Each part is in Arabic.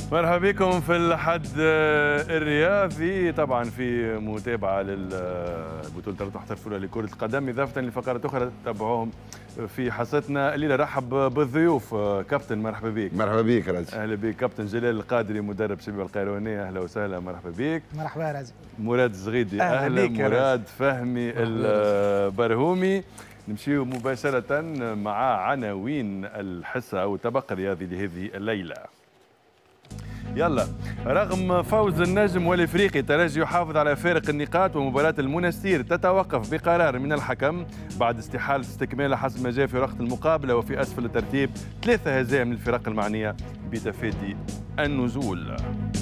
مرحبا بكم في الحد الرياضي، طبعا في متابعه للبطوله المحترفه لكره القدم، اضافه لفقرات اخرى تتابعوهم في حصتنا الليله. رحب بالضيوف. كابتن مرحبا بك. مرحبا بك رازي. اهلا بك كابتن جلال القادري مدرب شبيبه القيروانيه، اهلا وسهلا مرحبا بك. مرحبا رازي. مراد الزغيدي اهلا. مراد فهمي البرهومي. نمشيو مباشره مع عناوين الحصه او الطبق الرياضي لهذه الليله. يلا، رغم فوز النجم والافريقي الترجي يحافظ على فارق النقاط، ومباراة المنستير تتوقف بقرار من الحكم بعد استحالة استكمالها حسب ما جاء في وقت المقابلة، وفي اسفل الترتيب 3 هزائم للفرق المعنية بتفادي النزول.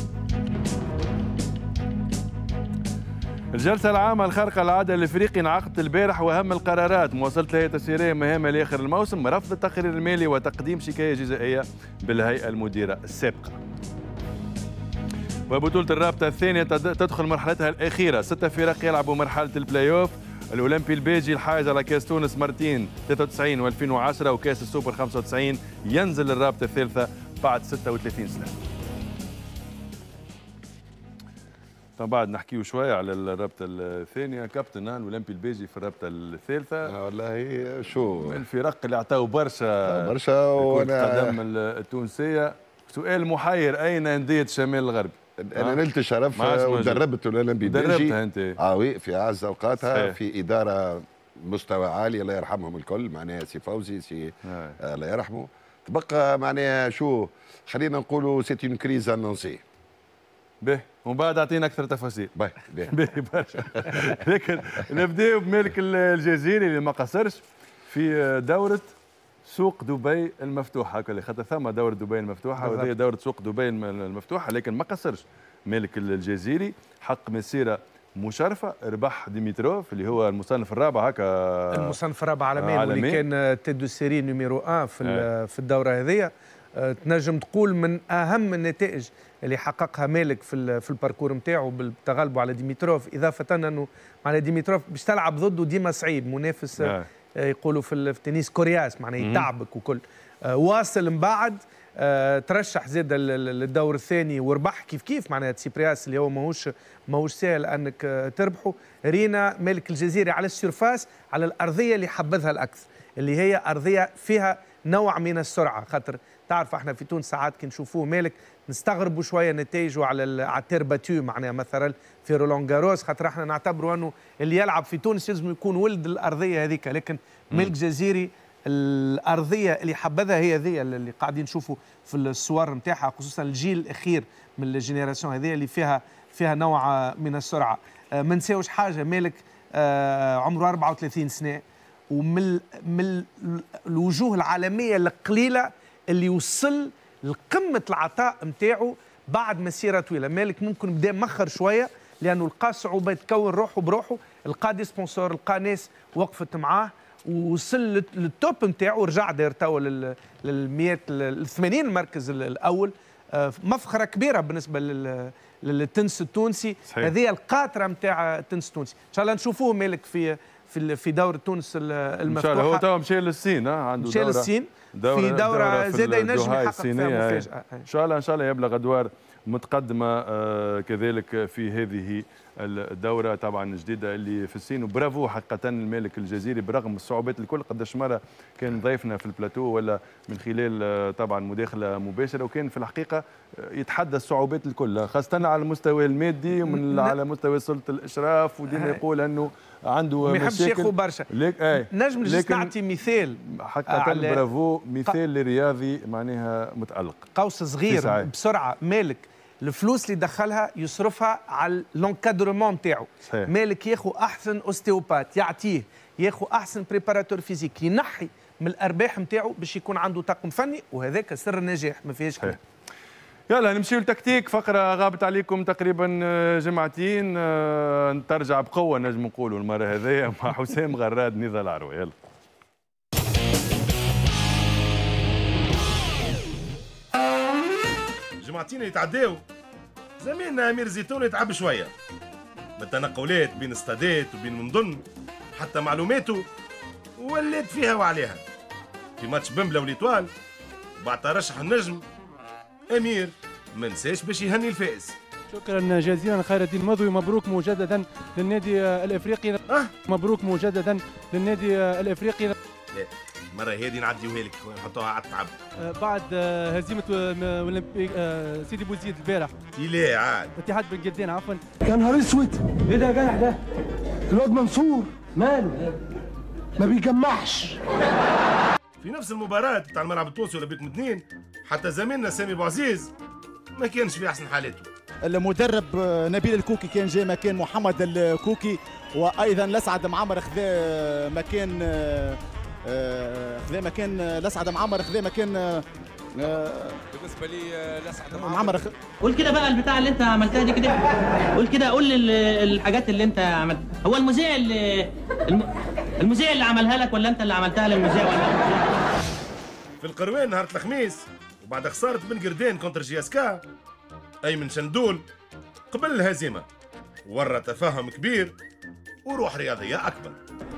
الجلسة العامة الخارقة للعادة الافريقي انعقدت البارح، واهم القرارات مواصلة الهيئة التسييرية مهامها لاخر الموسم، رفض التقرير المالي وتقديم شكاية جزائية بالهيئة المديرة السابقة. وبطولة الرابطة الثانية تدخل مرحلتها الأخيرة، 6 فرق يلعبوا مرحلة البلاي أوف. الأولمبي البيجي الحائز على كأس تونس مرتين 93 و2010 وكأس السوبر 95 ينزل للرابطة الثالثة بعد 36 سنة. طبعا بعد نحكيو شوية على الرابطة الثانية. كابتن الأولمبي البيجي في الرابطة الثالثة والله شو من الفرق اللي عطاو برشا كرة القدم التونسية. سؤال محير، أين أندية الشمال الغربي؟ انا نلت الشرف ودربت الاولمبي بيجي. دربتها انت؟ وي في اعز اوقاتها في اداره مستوى عالي الله يرحمهم الكل، معناها سي فوزي سي الله يرحمه. تبقى معناها شو خلينا نقولوا سيت اون كريز انونسي. به ومن بعد اعطينا اكثر تفاصيل. به برشا. لكن نبداو بمالك الجزيري اللي ما قصرش في دوره سوق دبي المفتوحه، خاطر ثم دوره دبي المفتوحه وهذه دوره سوق دبي المفتوحه، لكن ما قصرش مالك الجزيري، حق مسيره مشرفه، ربح ديميتروف اللي هو المصنف الرابع هكا، المصنف الرابع عالميا واللي كان تيد دو سيري نيميرو 1 في الدوره هذه. تنجم تقول من اهم النتائج اللي حققها مالك في الباركور نتاعو بالتغلب على ديميتروف، اضافه انه على ديميتروف باش تلعب ضده ديما صعيب، منافس يقولوا في التنس كورياس معناه يتعبك وكل. واصل من بعد ترشح زاد للدور الثاني وربح كيف معناها تسيبرياس اللي هو ماهوش سهل انك تربحه. رينا مالك الجزيري على السيرفاس، على الارضيه اللي حبذها الاكثر، اللي هي ارضيه فيها نوع من السرعه، خاطر تعرف احنا في تونس ساعات كي نشوفوه مالك نستغربوا شويه نتائجه على التير باتو، معناها مثلا في رولان جاروس، خاطر احنا نعتبروا انه اللي يلعب في تونس لازم يكون ولد الارضيه هذيك، لكن مالك جزيري الارضيه اللي حبذها هي ذي اللي قاعدين نشوفوا في الصور نتاعها، خصوصا الجيل الاخير من الجينيراسيون هذه اللي فيها نوع من السرعه. ما نساوش حاجه، مالك عمره 34 سنه، ومن الوجوه العالميه القليله اللي وصل لقمه العطاء نتاعو بعد مسيره طويله. مالك ممكن بدا مخر شويه لانه لقى صعوبه يتكون روحه بروحه، لقى دي سبونسور، لقى ناس وقفت معاه ووصل للتوب نتاعو، ورجع داير توا لل 80 المركز الاول. مفخره كبيره بالنسبه للتنس التونسي. هذه القاطره نتاع التنس التونسي، ان شاء الله نشوفوه مالك في دورة تونس المفتوحة. ان شاء الله. هو توا مشى للصين، عنده مشى للصين في دورة زاد ينجم يحقق فيها مفاجأة. ان شاء الله يبلغ ادوار متقدمة كذلك في هذه الدورة طبعا الجديدة اللي في الصين. وبرافو حقيقة المالك الجزيري برغم الصعوبات الكل. قداش مرة كان ضيفنا في البلاتو ولا من خلال طبعا مداخلة مباشرة، وكان في الحقيقة يتحدى الصعوبات الكل، خاصة على المستوى المادي ومن على مستوى سلطة الإشراف، وديما يقول أنه عنده ما يحبش ياخذ برشا. نجم نعطي مثال حقيقة برافو، مثال لرياضي معناها متألق. قوس صغير بسرعة. مالك الفلوس اللي دخلها يصرفها على لونكادرومون نتاعو. مالك ياخذ احسن اوستيوبات يعطيه، ياخذ احسن بريباراتور فيزيك، ينحي من الارباح نتاعو باش يكون عنده طاقم فني، وهذاك سر النجاح ما فيهاش كلام. يلا نمشيو للتكتيك، فقرة غابت عليكم تقريبا جمعتين، ترجع بقوة نجم نقولوا المرة هذيا مع حسام غراد نضال العروة. يلا جمعتين يتعداو، زمان امير زيتون يتعب شويه بالتنقلات بين استادات وبين مدن، حتى معلوماته ولات فيها وعليها. في ماتش بمبلا وليتوال بعد ترشح النجم امير ما نساش باش يهني الفائز. شكرا جزيلا خير الدين مضوي، مبروك مجددا للنادي الافريقي. مبروك مجددا للنادي الافريقي. المره هذه نعديوها لك نحطوها على التعب. بعد هزيمه سيدي بوزيد البارح. لا عاد اتحاد بن جدين عفوا. يا نهار اسود، ايه ده يا جدع ده؟ الواد منصور ماله؟ ما بيجمعش. في نفس المباراة بتاع الملعب التونسي ولا بيكم اثنين، حتى زميلنا سامي بوعزيز ما كانش في احسن حالاته. المدرب نبيل الكوكي كان جاي مكان محمد الكوكي، وايضا لسعد معمر خذا مكان لسعد معمر خذا مكان بالنسبه لي لسعد معمر. قول كده بقى البتاع اللي انت عملتها دي كده، قول كده، قول الحاجات اللي انت عملتها. هو المذيع اللي عملها لك ولا انت اللي عملتها للمذيع ولا في القروين نهار الخميس وبعد خسارة بن قردين كونتر جياسكا، أيمن شندول قبل الهزيمة ورى تفاهم كبير وروح رياضية أكبر.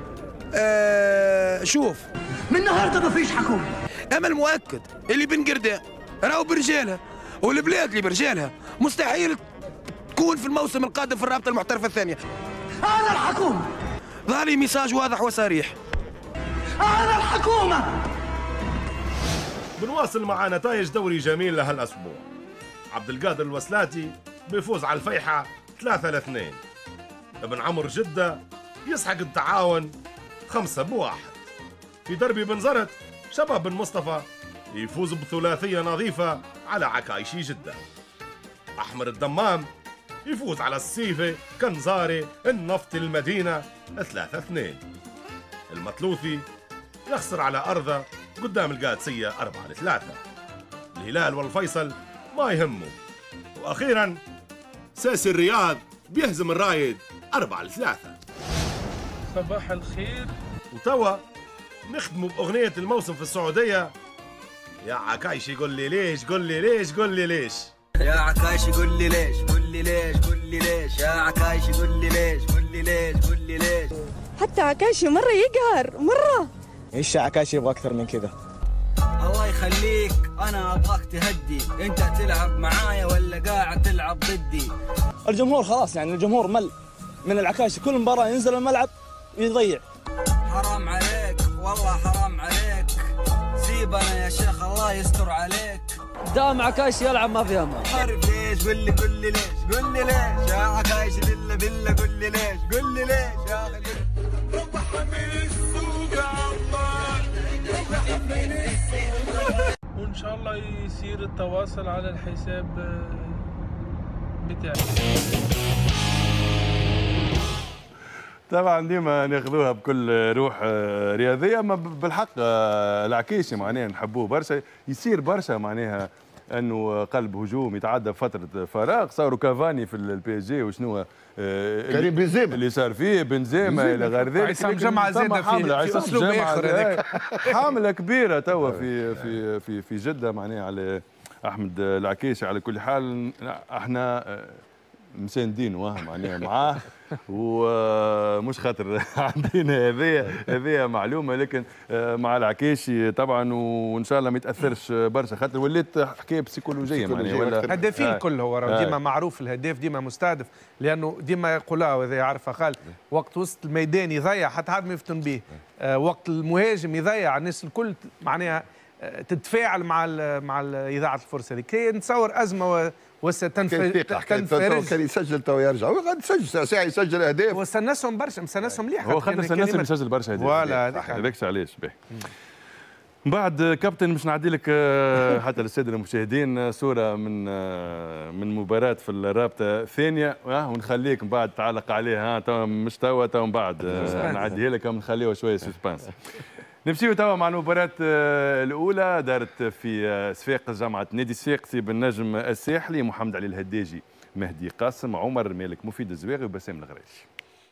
شوف، من النهارده مفيش حكومة. أما المؤكد اللي بن قردان راهو برجالها والبلاد اللي برجالها مستحيل تكون في الموسم القادم في الرابطة المحترفة الثانية. أنا الحكومة. ظهري ميساج واضح وصريح. أنا الحكومة. بنواصل مع نتائج دوري جميل لهالأسبوع. عبد القادر الوسلاتي بيفوز على الفيحة 3-2. ابن عمر جدة يسحق التعاون 5-1. في دربي بنزرت شباب بن مصطفى يفوز بثلاثية نظيفة على عكايشي جدة. أحمر الدمام يفوز على السيفة كنزاري النفط المدينة 3-2. المطلوثي يخسر على أرضه قدام القادسية 4-3. الهلال والفيصل ما يهمه. وأخيرا ساسي الرياض بيهزم الرايد 4-3. صباح الخير. وتوا نخدموا بأغنية الموسم في السعودية. يا عكايشي قول لي ليش، قول لي ليش، قول لي ليش. يا عكايشي قول لي ليش، قول لي ليش، قول لي ليش. يا عكايشي قول لي ليش، قول لي ليش، قول لي ليش. حتى عكايشي مرة يقهر مرة. ايش عكايشي يبغى أكثر من كذا؟ الله يخليك، أنا أبغاك تهدي. أنت تلعب معايا ولا قاعد تلعب ضدي؟ الجمهور خلاص، يعني الجمهور مل من العكايشي، كل مباراة ينزل الملعب يضيع. حرام عليك والله حرام عليك، سيبنا يا شيخ الله يستر عليك. دام عكايشي يلعب ما فيها ما. عارف ليش؟ قول لي قول لي ليش، قول لي ليش. يا عكايشي بالله بالله قول لي ليش، قول لي ليش يا أخي. وإن شاء الله يصير التواصل على الحساب بتاعي. طبعا ديما ناخذوها بكل روح رياضيه، اما بالحق العكيشي معناها نحبوه برشا، يصير برشا معناها انه قلب هجوم يتعدى فتره فراغ. صاروا كافاني في البي اس جي وشنو كريم بنزيما اللي صار فيه بنزيما الى غير ذلك. عصام جمعه زاد في اسلوب اخر هذاك. حامله كبيره توا في جده معناها على احمد العكيشي. على كل حال احنا مساندينه معناها معاه، ومش خاطر عندنا هذه معلومه، لكن مع العكيشي طبعا، وان شاء الله ما يتاثرش برشا، خاطر وليت حكايه بسيكولوجيه معناها. ولا هدافين الكل هو ديما معروف الهداف ديما مستهدف، لانه ديما يقولها وهذا يعرفها خالد، وقت وسط الميدان يضيع حتى حد ما يفتن به، وقت المهاجم يضيع الناس الكل معناها تتفاعل مع اذاعه الفرصه هذه. كي نتصور ازمه وستنفرج. كان يسجل تو يرجع، هو غادي يسجل ساعه يسجل اهداف. وسنسهم برشا، مسنسهم مليح. هو خاطر سنسهم يسجل برشا اهداف. فوالا هذاك علاش باهي. من بعد كابتن باش نعدي لك حتى للساده المشاهدين صوره من مباراه في الرابطه الثانيه، ونخليك من بعد تعلق عليها. تو مش تو من بعد نعديها لك، ونخليها شويه سسبانس. نمشيو توا مع المباراة الأولى، دارت في صفاقس جامعة نادي الصفاقسي بالنجم الساحلي، محمد علي الهداجي، مهدي قاسم، عمر مالك، مفيد الزواغي وبسام الغراشي.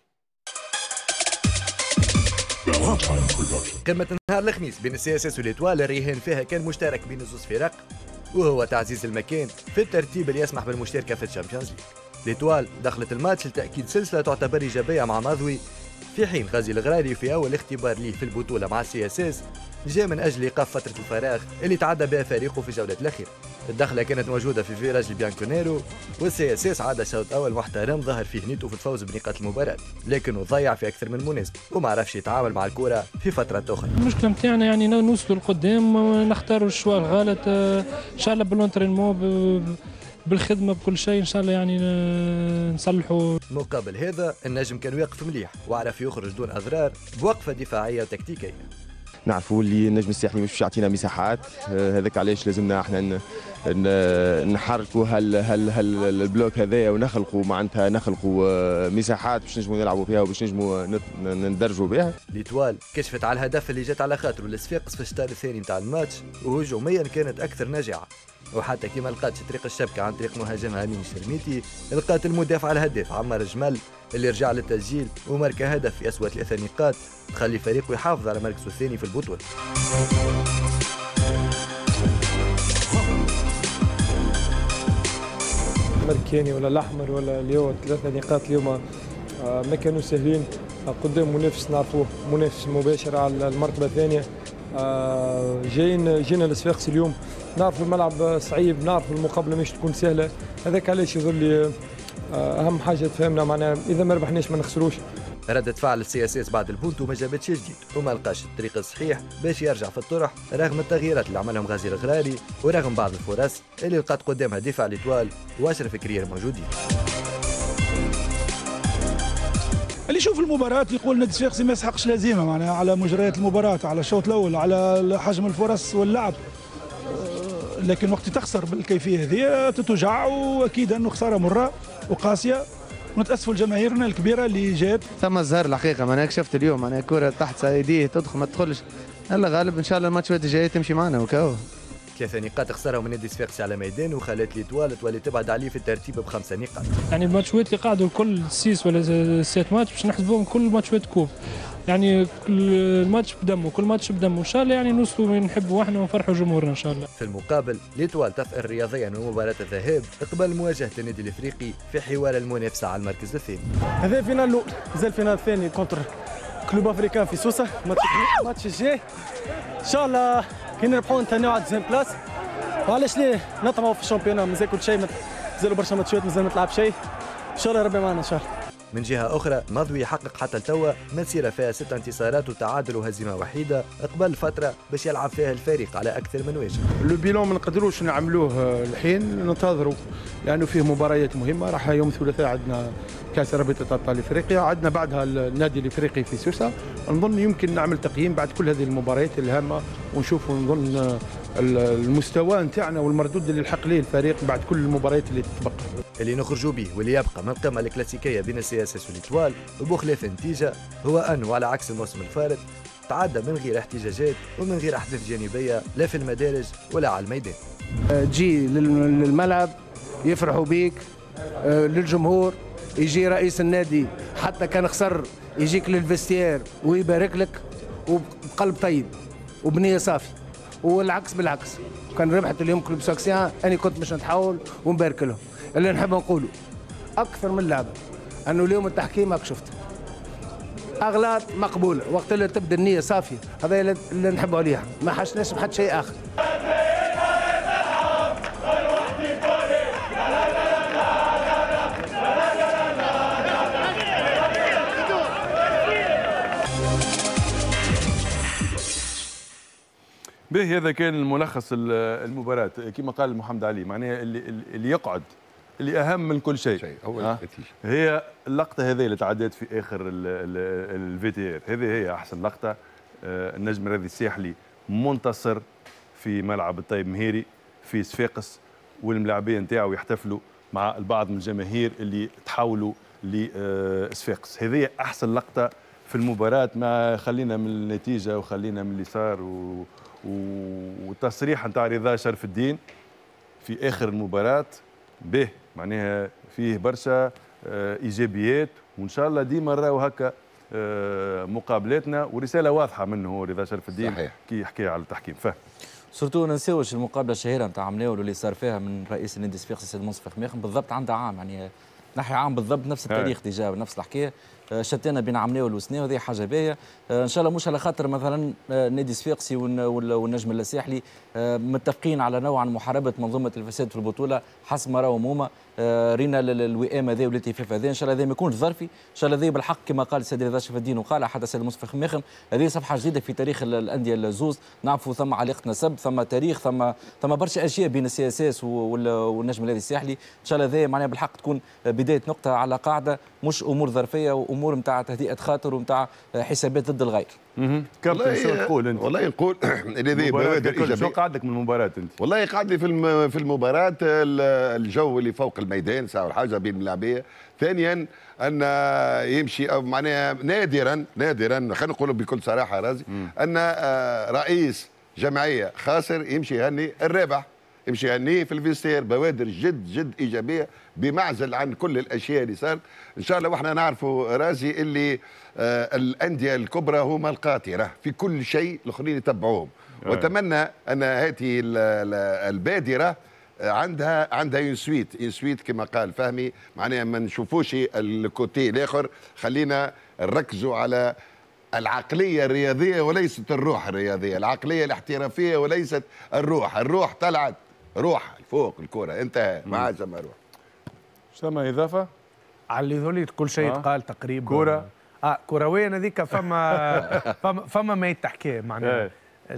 قمة نهار الخميس بين السي اس اس والإتوال الرهان فيها كان مشترك بين الزوز فرق، وهو تعزيز المكان في الترتيب اللي يسمح بالمشاركة في الشامبيونز ليج. الإتوال دخلت الماتش لتأكيد سلسلة تعتبر إيجابية مع ماضوي، في حين غازي الغراري في أول اختبار ليه في البطولة مع السي اس اس جاء من أجل إيقاف فترة الفراغ اللي تعدى بها فريقه في الجولة الأخيرة. الدخله كانت موجوده في فيراج البيانكونيرو، والسي اس اس عاد شوط اول محترم ظهر فيه نيته في الفوز بنقاط المباراه، لكنه ضيع في اكثر من مناسبه وما عرفش يتعامل مع الكره في فترات اخرى. المشكله نتاعنا يعني نوصلوا لقدام، نختاروا الشوار الغلط. ان شاء الله بالونترينمون بالخدمه بكل شيء ان شاء الله يعني نصلحوا. مقابل هذا النجم كان واقف مليح وعرف يخرج دون اضرار بوقفه دفاعيه وتكتيكيه. نعرفوا اللي النجم الساحلي مش يعطينا مساحات، هذاك علاش لازمنا احنا نحركوا البلوك هذايا ونخلقوا معناتها مساحات باش نجموا نلعبوا فيها وباش نجموا ندرجوا بها. ليتوال كشفت على الهدف اللي جات على خاطره الصفاقس في الشوط الثاني نتاع الماتش، وهجوميا كانت اكثر ناجعه، وحتى كي ما لقاتش طريق الشبكه عن طريق مهاجمها امين الشرميتي لقات المدافع الهداف عمار الجمل اللي رجع للتسجيل ومارك هدف في اسوأ 3 نقاط تخلي فريقه يحافظ على مركزه الثاني في البطوله. مركاني ولا الاحمر ولا اليوم 3 نقاط اليوم ما كانوا سهلين قدام منافس نعرفوه، منافس مباشر على المرتبه الثانيه. جينا الصفاقسي اليوم نعرف الملعب صعيب، نعرف المقابله مش تكون سهله، هذاك علاش يظل لي اهم حاجه تفهمنا معناها اذا ما ربحناش ما نخسروش. ردة فعل السي اس اس بعد البونتو ما جابتش جديد وما لقاش الطريق الصحيح باش يرجع في الطرح رغم التغييرات اللي عملهم غازي الغراري ورغم بعض الفرص اللي لقات قدامها دفاع ليتوال واشرف كرير موجودين. اللي يشوف المباراة يقول نادي الصفاقسي ما يسحقش لازمه معناها على مجريات المباراة، على الشوط الاول، على حجم الفرص واللعب، لكن وقت تخسر بالكيفيه هذه تتوجع، واكيد انه خساره مره وقاسيه، ونتاسفوا لجماهيرنا الكبيره اللي جات. ثم الزهر الحقيقه معناها شفت اليوم معناها كره تحت ايديه تدخل ما تدخلش، هلا غالب ان شاء الله الماتشات الجايه تمشي معنا وكاو. 3 نقاط خسرهم من نادي الصفاقسي على ميدان وخلت ليتوال تولي تبعد عليه في الترتيب ب5 نقاط. يعني الماتشات اللي قعدوا كل 6 ولا 7 ماتش باش نحسبوهم كل ماتشات كوب، يعني كل ماتش بدمه، كل ماتش بدمه، ان شاء الله يعني نوصلوا وين نحبوا احنا ونفرحوا جمهورنا ان شاء الله. في المقابل ليتوال تثأر رياضيا من مباراة الذهاب قبل مواجهة النادي الافريقي في حوار المنافسة على المركز الثاني. هذا فينال الاول، مازال فينال الثاني كونتر كلوب افريكان في سوسه، الماتش الجاي ان شاء الله كي نربحوا نتهناو على الدوزيام بلاس، وعلاش ليه نطمعوا في الشامبيون، مازال كل شيء مازالوا برشا ماتشات مازال ما تلعب شيء، ان شاء الله ربي معنا ان شاء الله. من جهة أخرى مضوي يحقق حتى التوا مسيرة فيها 6 انتصارات وتعادل وهزيمة وحيدة قبل فترة باش يلعب فيها الفريق على أكثر من واجهة. لو بيلون ما نقدروش نعملوه الحين، ننتظروا لأنه فيه مباريات مهمة. راح يوم الثلاثاء عندنا كأس رابطة أبطال إفريقيا، عندنا بعدها النادي الإفريقي في سوسة. نظن يمكن نعمل تقييم بعد كل هذه المباريات الهامة ونشوفوا نظن المستوى نتاعنا والمردود اللي الحق ليه الفريق بعد كل المباريات اللي تتبقى. اللي نخرجوا به واللي يبقى من القمة الكلاسيكية بين السي اس اس والإيطوال وبخلاف النتيجة هو أنه على عكس الموسم الفارط تعدى من غير احتجاجات ومن غير أحداث جانبية لا في المدارج ولا على الميدان. تجي للملعب يفرحوا بيك، للجمهور يجي رئيس النادي حتى كان خسر يجيك للفستير ويبارك لك وبقلب طيب وبنية صافي، والعكس بالعكس. كان ربحت اليوم كلوب ساكسيان أنا كنت مش نتحول ونبارك لهم. اللي نحب نقوله أكثر من لعبة أنه اليوم التحكيم هاك شفت أغلاط مقبولة، وقت اللي تبدأ النية صافية هذا اللي نحب عليها، ما حشناش بحد شيء آخر. به هذا كان الملخص المباراة كما قال محمد علي، معناها اللي يقعد اللي اهم من كل شيء هي اللقطه هذه اللي تعدت في اخر الفي تي ار، هذه هي احسن لقطه. النجم الرياضي الساحلي منتصر في ملعب الطيب مهيري في صفاقس، والملاعبيه نتاعو يحتفلوا مع البعض من الجماهير اللي تحولوا لصفاقس. هذه احسن لقطه في المباراه، ما خلينا من النتيجه وخلينا من اللي صار والتصريح نتاع رضا شرف الدين في اخر المباراه به، معناها فيه برشا ايجابيات، وان شاء الله ديما نراو هكا مقابلاتنا، ورساله واضحه منه رضا شرف الدين صحيح. كي يحكي على التحكيم فهم سورتو ما ننساوش المقابله الشهيره نتاع عملاول اللي صار فيها من رئيس النادي الصفاقسي السيد منصف الخماخن بالضبط عندها عام، يعني نحي عام بالضبط نفس التاريخ ديجا نفس الحكايه. شتينا بين عمناوي والوسناوي، وهذه حاجه باهيه. ان شاء الله مش على خاطر مثلا نادي صفاقسي والنجم الساحلي متفقين على نوع محاربه منظومه الفساد في البطوله حسب ما راهم هما. رينا الوئام هذا والالتفاف هذا ان شاء الله هذا ما يكونش ظرفي، ان شاء الله هذا بالحق كما قال السيد رضا شرف الدين وقال حتى السيد مصطفى خماخم، هذه صفحه جديده في تاريخ الانديه الزوز. نعرفوا ثم علاقه نسب، ثم تاريخ، ثم برشا اشياء بين السي اس اس والنجم الذي الساحلي. ان شاء الله هذا معناها بالحق تكون بدايه نقطه على قاعده مش امور ظرفيه وامور نتاع تهدئه خاطر ونتاع حسابات ضد الغير. كابتن شو تقول انت؟ والله نقول اللي ذي بوادر ايجابيه. شو قعدك من المباراه انت؟ والله قعد لي في المباراه الجو اللي فوق الميدان ساعه حاجه بين الملاعبيه. ثانيا ان يمشي أو معناها نادرا خلينا نقولوا بكل صراحه رازي ان رئيس جمعيه خاسر يمشي يهني الرابح، يمشي يهنيه في الفيستير. بوادر جد ايجابيه بمعزل عن كل الاشياء اللي صارت. ان شاء الله واحنا نعرفوا رازي اللي الانديه الكبرى هما القاطره في كل شيء، الاخرين يتبعوهم. واتمنى ان هذه البادره عندها ينسويت كما قال فهمي، معناها ما نشوفوش الكوتي الاخر، خلينا نركزوا على العقليه الرياضيه وليست الروح الرياضيه، العقليه الاحترافيه وليست الروح طلعت روح فوق الكره انتهى ما عادش ما روح. سما اضافه على اللي ذولي كل شيء يتقال تقريبا. كوره كرويا هذيك فما ما يتحكي معناها.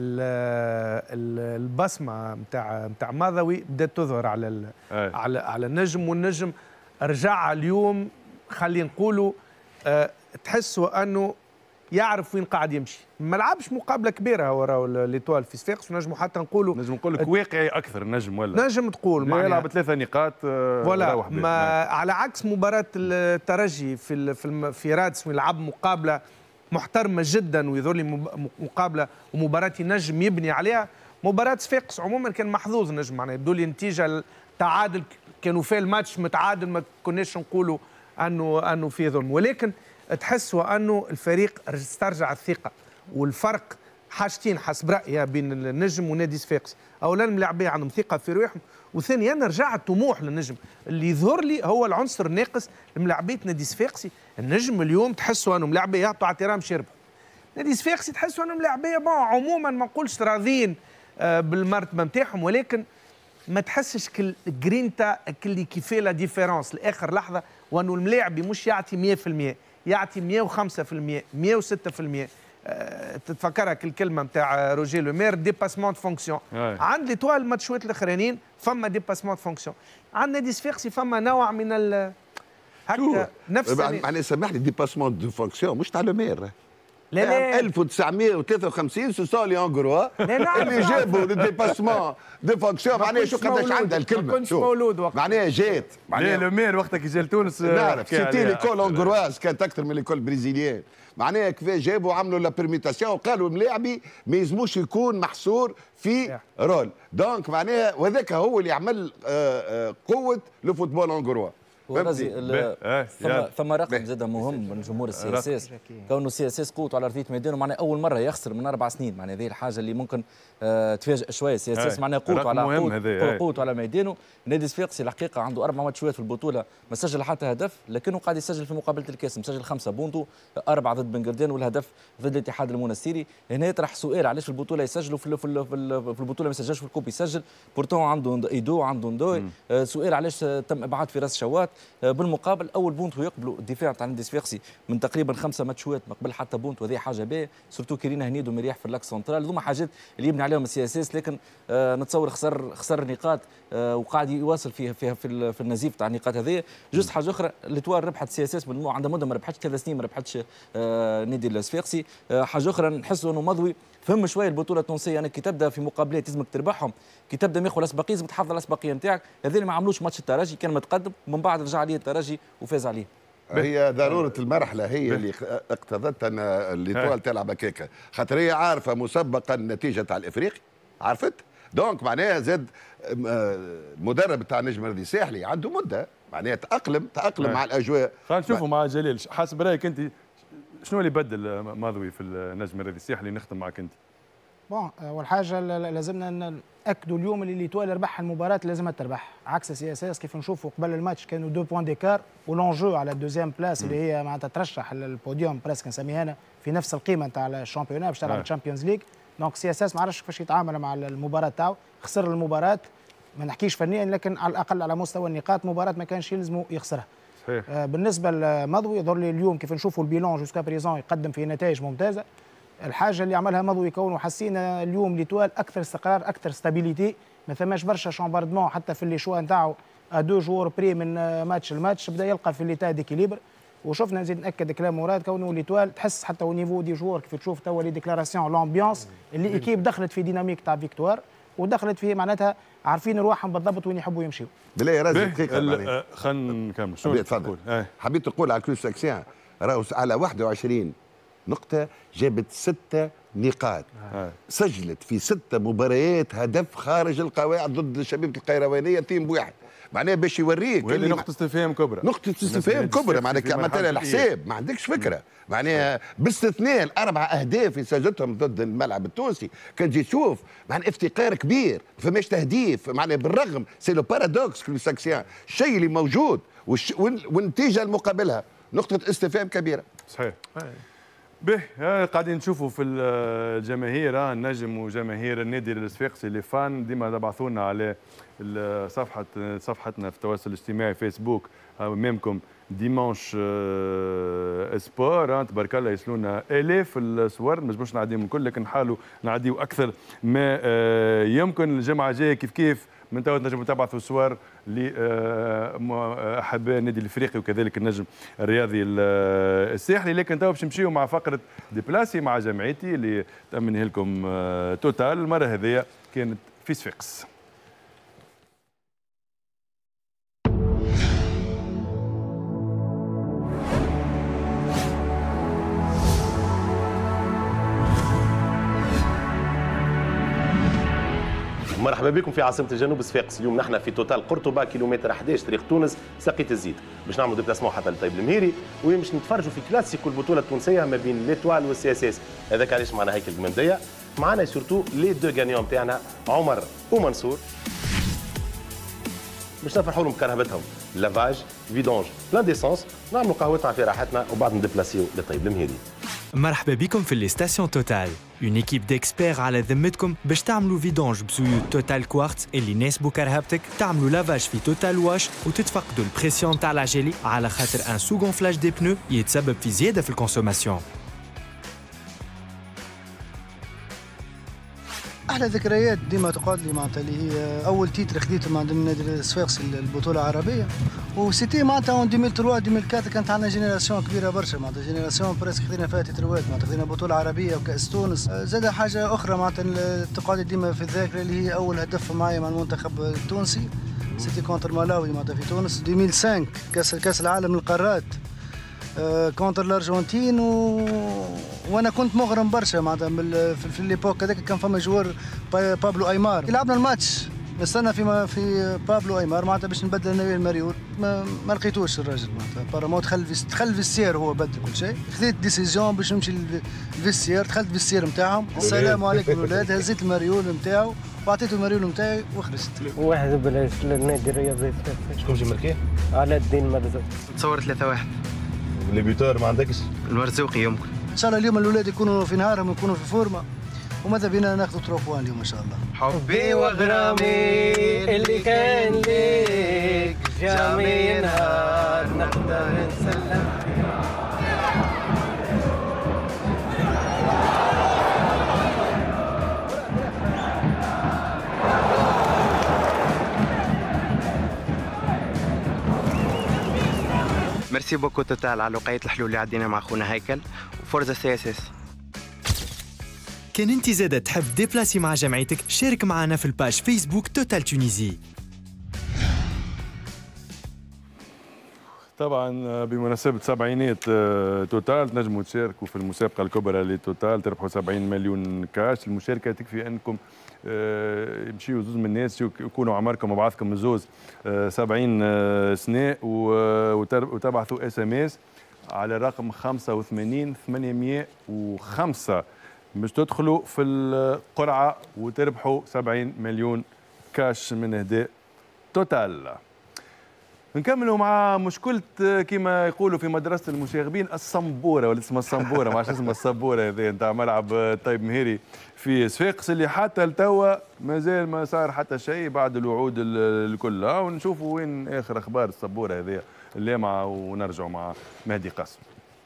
البصمه نتاع ماضوي بدات تظهر على النجم، والنجم رجع اليوم خلينا نقولوا تحسوا انه يعرف وين قاعد يمشي. ما لعبش مقابله كبيره هو راهو ليتوال في صفاقس، ونجموا حتى نقول لك واقعي اكثر نجم ولا نجم تقول يلعب 3 نقاط ولا ما على عكس مباراه الترجي في رادس يلعب مقابله محترمه جدا ويظهر لي مقابله ومباراه نجم يبني عليها. مباراه صفاقس عموما كان محظوظ النجم، معناها يبدو لي نتيجه تعادل، كانوا في الماتش متعادل ما كناش نقولوا انه في ظلم، ولكن تحسوا انه الفريق استرجع الثقه. والفرق حاجتين حسب رايي بين النجم ونادي صفاقس، اولا الملاعبيه عندهم ثقه في رواحهم، وثانيا رجع الطموح للنجم. اللي يظهر لي هو العنصر الناقص لملاعبيه نادي صفاقسي. النجم اليوم تحسوا انه ملاعبيه يعطوا اعتراف شربوا. نادي صفاقسي تحسوا انه ملاعبيه عموما ما نقولش راضيين بالمرتبه نتاعهم، ولكن ما تحسش الجرينتا اللي كيفاه لا ديفيرونس لاخر لحظه، وانه الملاعبي مش يعطي 100%، يعطي 105%، 106%. تتفكرها الكلمه نتاع روجيه لومير ديباسمون دو فونكسيون. عند ليتوال الماتشات الاخرانيين فما ديباسمون دو فونكسيون، عند نادي صفاقسي فما نوع من هكا نفس يعني سامحني ديباسمون دو فونكسيون مش تاع لومير. لا 1953 سو سون لي اونغروا اللي جابوا الديباسمون دو فونكسيون. معناها شو قداش عندها الكلمه، كنتش مولود وقت معناها جات معناها لومير وقتها كي جا لتونس نعرف سيتي ليكول اونغرواز كانت اكثر من ليكول بريزيليان. معناها كيفاه جابوا عملوا لا بيرميتاسيون وقالوا الملاعبي ما يلزموش يكون محصور في رول. دونك معناها وهذاك هو اللي عمل قوه لو فوتبول اونغروا. ثم رقم زاد مهم من جمهور السي اس اس، كونه السي اس اس قوته على ارضيه ميدانه معناها اول مره يخسر من 4 سنين. معناها هذه الحاجه اللي ممكن تفاجئ شويه. السي اس اس معناها قوته على ميدانه. نادي صفاقسي الحقيقه عنده 4 ماتشات في البطوله ما سجل حتى هدف، لكنه قاعد يسجل في مقابله الكاس، مسجل 5 بونتو، 4 ضد بنغردان والهدف ضد الاتحاد المنستيري. هنا يطرح سؤال علاش في البطوله يسجلوا في البطوله ما يسجلش في الكوب يسجل، بورتون عنده ايدو عنده ندوي. سؤال علاش تم ابعاد فراس شوات. بالمقابل اول بونتو يقبلوا الدفاع تاع نادي صفاقسي من تقريبا 5 ماتشات ما قبل حتى بونتو، هذه حاجه باهيه. سورتو كيرينا هنيد ومريح في اللاكس سنترال، هذوما حاجات اللي يبني عليهم السي اس اس. لكن نتصور خسر نقاط وقاعد يواصل في النزيف تاع النقاط هذه. جوست حاجه اخرى، ليتوال ربحت سي اس اس بالمجموع عندها مده ما ربحتش 3 سنين ما ربحتش نادي الصفاقسي. حاجه اخرى نحسوا انه مضوي فهم شويه البطوله التونسيه، انك كي تبدا في مقابلات لازمك تربحهم، كي تبدا ماخذ الاسبقيه لازم تحافظ على الاسبقيه نتاعك. هذا اللي ما عملوش ماتش الترجي، كان متقدم ومن بعد رجع عليه الترجي وفاز عليه. هي ضروره المرحله هي اللي اقتضت ان ليتوال تلعب هكاكا، خاطر هي عارفه مسبقا النتيجه تاع الافريقي، عرفت؟ دونك معناها زاد المدرب تاع نجم الرياضي الساحلي عنده مده معناها تاقلم مع الاجواء. خلينا نشوفوا مع جليل حسب رايك انت شنو اللي بدل ماضوي في النجم الرياضي الساحلي. نختم معك انت. بون اول حاجه لازمنا ناكدوا اليوم اللي ليتوال ربح المباراه لازمها تربح، عكس سي اس اس كيف نشوفوا قبل الماتش كانوا 2 بوان ديكار ولونجو على الدوزيام بلاس اللي هي معناتها ترشح للبوديوم بريسك نسميها انا في نفس القيمه نتاع الشامبيونات باش تلعب الشامبيونز ليج. دونك سي اس اس ما عرفش كيفاش يتعامل مع المباراه تاعو، خسر المباراه ما نحكيش فنيا لكن على الاقل على مستوى النقاط مباراه ما كانش يلزموا يخسرها. صحيح. بالنسبه لمضوي يظهر لي اليوم كيف نشوفوا البيلون جوسكا بريزون يقدم في نتائج ممتازه. الحاجه اللي عملها مضوي كونه حسينا اليوم ليتوال اكثر استقرار اكثر ستابيليتي، ما ثماش برشا شامباردمون حتى في اللي شوا نتاعو دو جوور بري من ماتش الماتش بدا يلقى في ليتا ديكيليبر. وشفنا نزيد ناكد كلام مراد كونه ليتوال تحس حتى او نيفو دي جوور كيف تشوف توا لي ديكلاراسيون لامبيونس اللي ايكيب دخلت في ديناميك تاع فيكتوار ودخلت في معناتها عارفين رواحهم بالضبط وين يحبوا يمشيوا. بالله يا راجل دقيقه خلينا نكمل. شنو تفضل؟ حبيت تقول على كلوس ساكسيان راهو على 21 نقطة جابت 6 نقاط. سجلت في 6 مباريات هدف خارج القواعد ضد شبيبة القيروانية تيم بواحد. معناها باش يوريك وهذه نقطة استفهام كبرى. نقطة استفهام كبرى معناها عملت لها الحساب ما عندكش فكرة. معناها باستثناء ال4 أهداف اللي سجلتهم ضد الملعب التونسي كان تجي تشوف معناها افتقار كبير ما فماش تهديف معناها بالرغم سي لو بارادوكس كلو ساكسيان الشيء اللي موجود والنتيجة المقابلها نقطة استفهام كبيرة. صحيح. به قاعدين نشوفوا في الجماهير النجم وجماهير النادي الصفاقسي اللي فان ديما تبعثوا لنا على صفحتنا في التواصل الاجتماعي فيسبوك امامكم ديمانش اسبور تبارك الله يسلونا الاف الصور ما نجموش نعديهم الكل لكن نحاولوا نعديوا اكثر ما يمكن. الجمعه الجايه كيف من توا تنجموا تبعثوا صور لاحباء النادي الافريقي وكذلك النجم الرياضي الساحلي. لكن توا باش نمشيو مع فقره ديبلاسي مع جمعيتي اللي تامنها لكم توتال. المره هذه كانت في صفاقس. مرحبا بكم في عاصمة الجنوب صفاقس. اليوم نحن في توتال قرطبة كيلومتر 11 طريق تونس ساقية الزيت باش نعملوا ديبلاسمون حتى لطيب المهيري وباش نتفرجوا في كلاسيكو البطولة التونسية ما بين ليتوال والسي اس اس. هذاك علاش معنا هيكل المندية معنا سورتو لي دو غانيون تاعنا عمر ومنصور باش نفرحوا لهم بكرهبتهم لافاج فيدونج بلان ديسونس نعملوا قهوتنا في راحتنا وبعد نديبلاسيو لطيب المهيري. مرحبا بكم في الستاسيون توتال، اون ايكيب ديكسبير على ذمتكم باش تعملوا فيدونج بزيوت توتال كوارتز اللي يناسبوا كرهبتك، تعملوا لافاج في توتال واش وتتفقدوا البريسيون تاع العجالي على خاطر ان سو غونفلاج دي بنو يتسبب في زياده في الكونسوماسيون. احلى ذكريات ديما تقعد لي معناتها اللي هي اول تيتر خديته مع النادي الصفاقسي البطوله العربيه وسيتي معناتها اون 2003 2004 كانت عندنا جينيراسيون كبيره برشا معناتها جينيراسيون بريسك خدينا فيها تيتروات معناتها خدينا بطوله عربيه وكاس تونس. زاد حاجه اخرى معناتها تقعد ديما في الذاكره اللي هي اول هدف معايا مع المنتخب التونسي سيتي كونتر مالاوي معناتها في تونس 2005 كاس العالم للقارات كونتر الارجنتين وانا كنت مغرم برشا معناتها في ليبوك هذاك كان فما جوار بابلو ايمار لعبنا الماتش نستنى في بابلو ايمار معناتها باش نبدل انا المريول ما لقيتوش الراجل معناتها بارامون دخل الفيستير هو بدل كل شيء. خذيت ديسيزيون باش نمشي للفيستير دخلت الفيستير نتاعهم السلام عليكم الاولاد هزيت المريول نتاعو وعطيته المريول نتاعي وخرجت. واحد بلاش للنادي الرياضي شكون جي ماركي؟ علاء الدين مرزوق. تصور 3-1. لي بيوتور ما عندكش؟ المرزوقي يمكن. ان شاء الله اليوم الاولاد يكونوا في نهارهم يكونوا في فورمه وماذا بينا ناخذ تروفوان اليوم ان شاء الله. حبي وغرامي اللي كان ليك جميع نهار نقدر نسلم. ميرسي بوكو توتال على وقاية الحلول اللي عدينا مع خونا هيكل وفورزا سي اس اس. كان انت زادة تحب ديبلاسي مع جمعيتك شارك معنا في الباج فيسبوك توتال تونيزي. طبعا بمناسبة 70 توتال تنجموا تشاركوا في المسابقة الكبرى لتوتال تربحوا 70 مليون كاش. المشاركة تكفي انكم يمشيوا زوز من الناس يكونوا عمركم وبعضكم من زوز 70 سنة وتبعثوا اس ام اس على رقم 85 805 باش تدخلوا في القرعه وتربحوا 70 مليون كاش من هداء توتال. نكملوا مع مشكلة كما يقولوا في مدرسة المشاغبين الصنبورة، ولا اسمها الصنبورة، ما عادش اسمها الصبورة هذه نتاع ملعب طيب مهيري في صفاقس اللي حتى لتوا مازال ما صار حتى شيء بعد الوعود الكل. ونشوفوا وين آخر أخبار الصبورة هذه اللامعة ونرجعوا مع مهدي قاسم.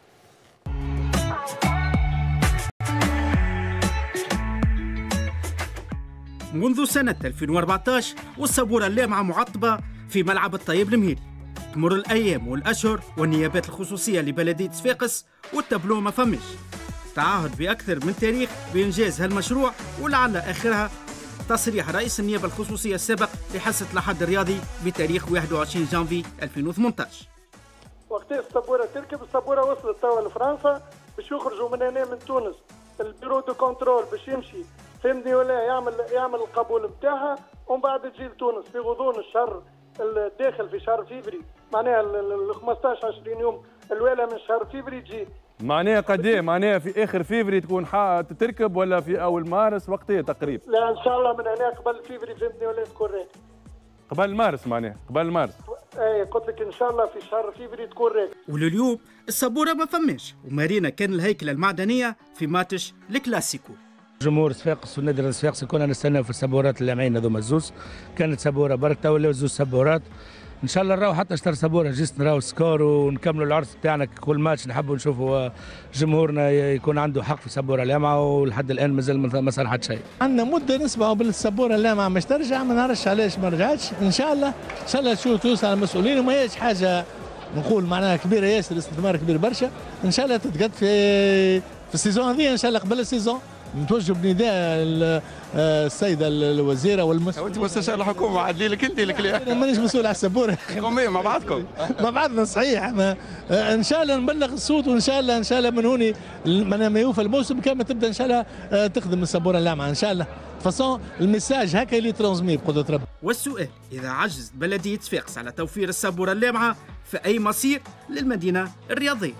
منذ سنة 2014 والصبورة اللامعة معطبة في ملعب الطيب المهيري. تمر الأيام والأشهر والنيابات الخصوصية لبلدية صفاقس والتابلو ما فمش. تعهد بأكثر من تاريخ بإنجاز هالمشروع، ولعل آخرها تصريح رئيس النيابة الخصوصية السابق لحصة الحد الرياضي بتاريخ 21 جانفي 2018. وقت الصبورة تركب، الصبورة وصلت توا لفرنسا باش يخرجوا من هنا من تونس البيرو دو كنترول باش يمشي فهمني ولا يعمل القبول نتاعها، ومن بعد تجي لتونس في غضون الشهر الداخل في شهر فيفري، معناها ال 15 20 يوم الوالا من شهر فيفري تجي. معناها قد ايه؟ معناها في اخر فيفري تكون تركب ولا في اول مارس؟ وقت ايه تقريبا؟ لا ان شاء الله من هنا قبل فيفري فهمتني ولا تكون راكب. قبل مارس معناها قبل مارس. اي قلت لك ان شاء الله في شهر فيفري تكون راكب. ولليوم الصبوره ما فماش، ومارينا كان الهيكله المعدنيه في ماتش الكلاسيكو. جمهور صفاقس والنادي صفاقس كنا نستناو في السبورات اللامعين هذوما الزوز، كانت سبوره برك تو ولاو زوز سبورات. ان شاء الله نراو حتى اشتر سبوره جيست نراو سكور ونكملوا العرس بتاعنا. كل ماتش نحبوا نشوفوا جمهورنا يكون عنده حق في السبوره اللامعه، ولحد الان مازال ما صار حتى شيء. عندنا مده نسمعوا بالسبوره اللامعه مش ترجع، ما نعرفش علاش ما رجعتش. ان شاء الله شو توصل على المسؤولين، وما هيش حاجه نقول معناها كبيره ياسر، استثمار كبير برشا. ان شاء الله تتقد في السيزون هذه، ان شاء الله قبل السيزون. نتوجه بنداء السيده الوزيره والمسؤول. انت مستشار الحكومه عاد لك انت الكلام. انا مانيش مسؤول على السبوره. قوميه مع بعضكم. مع بعضنا صحيح. ان شاء الله نبلغ الصوت، وان شاء الله من هوني ما يوفى الموسم كما تبدا ان شاء الله تخدم السبوره اللامعه ان شاء الله. فصون الميساج هكا اللي ترانزمي بقدره ربي. والسؤال اذا عجزت بلديه صفاقس على توفير السبوره اللامعه فاي مصير للمدينه الرياضيه؟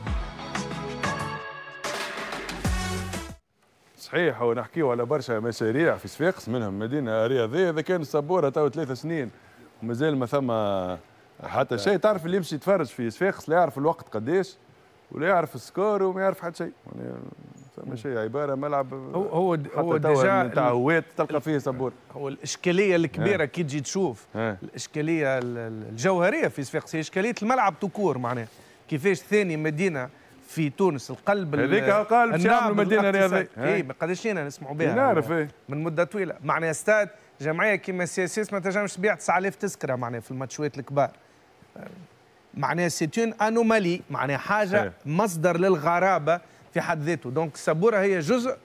صحيح، ونحكيو على برشا مشاريع في صفاقس منهم مدينه رياضيه. اذا كان السبوره تو 3 سنين ومازال ما ثم حتى شيء. تعرف اللي يمشي يتفرج في صفاقس لا يعرف الوقت قداش ولا يعرف السكور وما يعرف حتى شيء. يعني ثم شيء عباره ملعب هو ديجا نتاع هوات تلقى فيه سبوره. هو الاشكاليه الكبيره كي تجي تشوف الاشكاليه الجوهريه في صفاقس هي اشكاليه الملعب توكور. معناها كيفاش ثاني مدينه في تونس القلب هذيك قال باش يعملوا مدينه رياضيه. اي قداش نسمعوا بها نعرف من مده طويله. معناها استاد جمعيه كيما السي اس اس ما تنجمش تبيع 9000 تذكره معناها في الماتشات الكبار. معناها سيتون انومالي، معناها حاجه مصدر للغرابه في حد ذاته. دونك السبوره هي جزء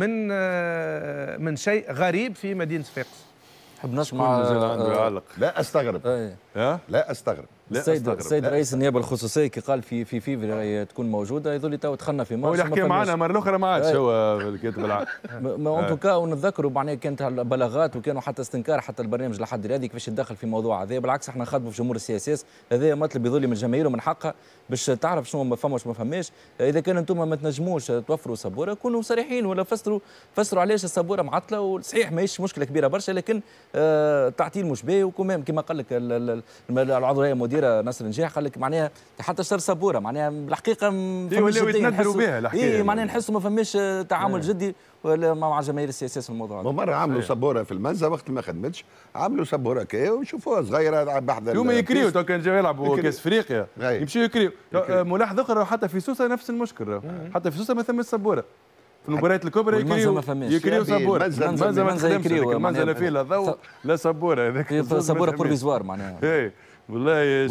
من شيء غريب في مدينه صفاقس. نحب نسمع لا استغرب. لا استغرب. السيد رئيس النيابه الخصوصيه كي قال في فيفري تكون موجوده، يظل تو دخلنا في مارس. هو يحكي معنا مره اخرى ما عادش هو الكاتب العام. ما ان توكا ونتذكروا معناها كانت بلاغات وكانوا حتى استنكار حتى البرنامج لحد الرياضي كيفاش يتدخل في موضوع هذا. بالعكس احنا نخاطبوا في جمهور السي اس اس، هذا مطلب يظل من الجماهير ومن حقها باش تعرف شنو ما فماش ما فماش. اذا كان انتم ما تنجموش توفروا سبوره كونوا صريحين ولا فسروا علاش السبوره معطله. وصحيح ماهيش مشكله كبيره برشا، لكن تعطيل مشبه. وكمان كما قال لك العضو الهيئه المديره نصر نجاح قال لك معناها حتى اشتر سبوره معناها بالحقيقه ولاو يتندروا بها الحكايه. معناها نحسوا ما فماش تعامل جدي ولا مع جماهير السي اس اس في الموضوع هذا. مرة عملوا سبوره في المنزه وقت ما خدمتش، عملوا سبوره كي وشوفوها صغيره بحذا يوم يكريو. تو كان جاوا يلعبوا كاس افريقيا يمشيو يكريو. ملاحظه اخرى حتى في سوسه نفس المشكل. حتى في سوسه ما ثمش سبوره في المباريات الكبرى يكريو سبوره. المنزه ما تخدمش، المنزه لا فيه لا ضوء لا سبوره. هذاك سبوره بروفيزوار معناها. اي والله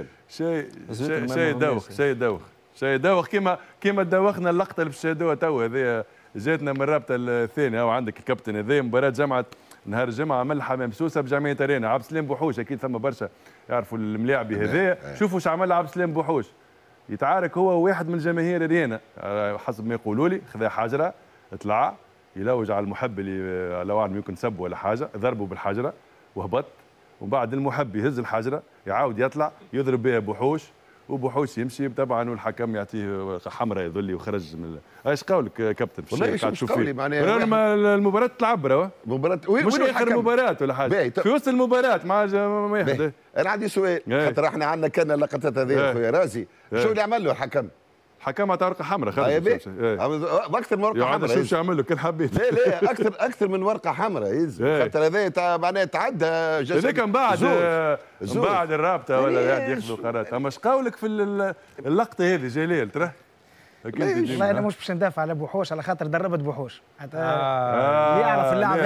شيء دوخ كيما دوخنا اللقطه اللي باش نشاهدوها تو. هذه جاتنا من الرابطه الثانيه. وعندك الكابتن هذه مباراه جمعت نهار الجمعه ملحه ممسوسه بجمعيه ارينا. عبد السلام بوحوش اكيد ثم برشا يعرفوا الملاعبي هذايا. شوفوا ايش عمل عبد السلام بوحوش. يتعارك هو واحد من جماهير ارينا حسب ما يقولوا لي. خذا حجره طلع يلوج على المحب اللي لو اعلم يمكن سب ولا حاجه، ضربه بالحجره وهبط. وبعد المحب يهز الحجره يعاود يطلع يضرب بها بوحوش وبوحوش يمشي طبعا والحكم يعطيه حمراء يظل وخرج من ايش قولك كابتن؟ والله مش قولي معناها المباراة تلعب راه مباراة مش اخر مباراة ولا حاجة في وسط المباراة ما ياخذ. انا عندي سؤال خاطر احنا عندنا كان اللقطات هذه خويا رازي شو اللي عمل له الحكم؟ الحكم عطى ورقه حمراء خرج اكثر من ورقه حمراء شوف شو عمل له كان حبيت لا اكثر من ورقه حمراء خاطر هذا معناها تعدى هذاك من بعد الرابطه ولا قاعد ياخذوا قرارات. اما اش قولك في اللقطه هذه جليل ترى؟ والله انا مش باش ندافع على بوحوش على خاطر دربت بوحوش اللي يعرف اللاعب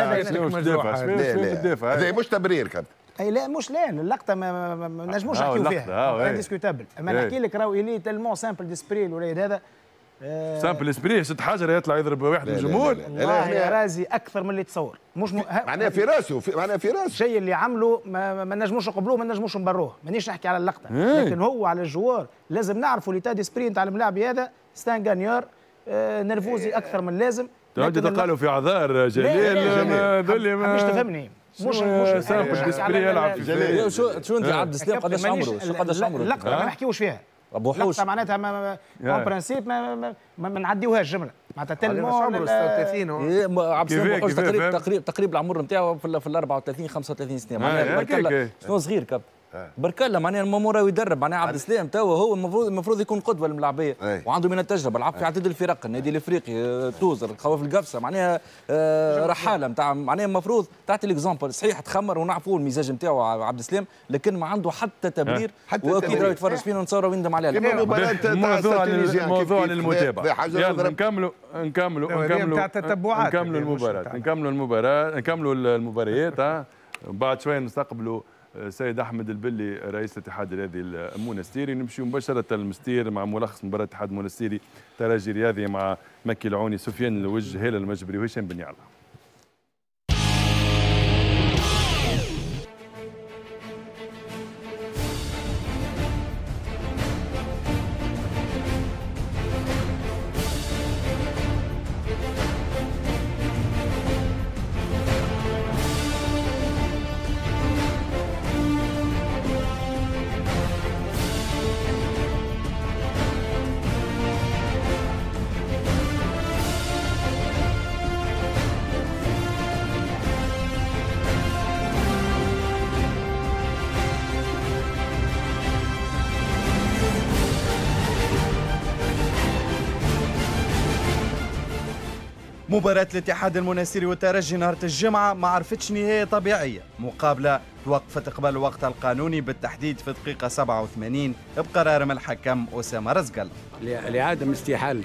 هذا مش تبرير كان اي لا مش لا اللقطه ما نجموش نحكيو فيها ديسكوتابل. اما نحكي لك راهو الي تلمون سامبل ديسبري الوليد هذا سامبل ديسبري 6 حجر يطلع يضرب واحد من الجمهور. والله يا رازي اكثر من اللي تصور مش معناها في راسه معناها في راسه الشيء اللي عمله ما نجموش نقبلوه ما نجموش نبروه. مانيش نحكي على اللقطه لكن هو على الجوار لازم نعرفوا ليتا ديسبري نتاع الملاعب هذا ستان غانيار نرفوزي اكثر من اللازم. قالوا في اعذار جليل ذولي ما مش تفهمني مش سامبل ديسبري يلعب في جليل. شو انت عبد السلام قداش عمره؟ شو قداش عمره؟ اللقطه ما نحكيوش فيها اللقطه معناتها اون برانسيب ما نعديوهاش جمله معناتها تلمون عمره 36 عبد السلام تقريبا العمر نتاعو في ال 34 35 سنه معناها شنو صغير كاب برك الله معناها المامور يدرب معناها عبد السلام توا هو المفروض يكون قدوه للملاعبيه وعنده من التجربه لعب في عديد الفرق النادي الافريقي توزر خواف القفصه معناها رحاله نتاع معناها المفروض تعطي الاكزامبل صحيح تخمر ونعرفوا المزاج نتاعو عبد السلام لكن ما عنده حتى تبرير واكيد راه يتفرج فينا ونتصور ويندم عليها. موضوع للمتابعه يلا نكملوا المباريات بعد شويه نستقبلوا سيد احمد البلي رئيس الاتحاد الرياضي المونستيري. نمشي مباشره للمستير مع ملخص مباراه الاتحاد المونستيري ترجي رياضي مع مكي العوني سفيان الوجه هلال المجبري وهشام بن يعلى. مباراة الاتحاد المنستيري والترجي نهار الجمعة ما عرفتش نهاية طبيعية. مقابلة توقفت قبل الوقت القانوني بالتحديد في دقيقة 87 بقرار من الحكم أسامة رزقل لعدم استحالة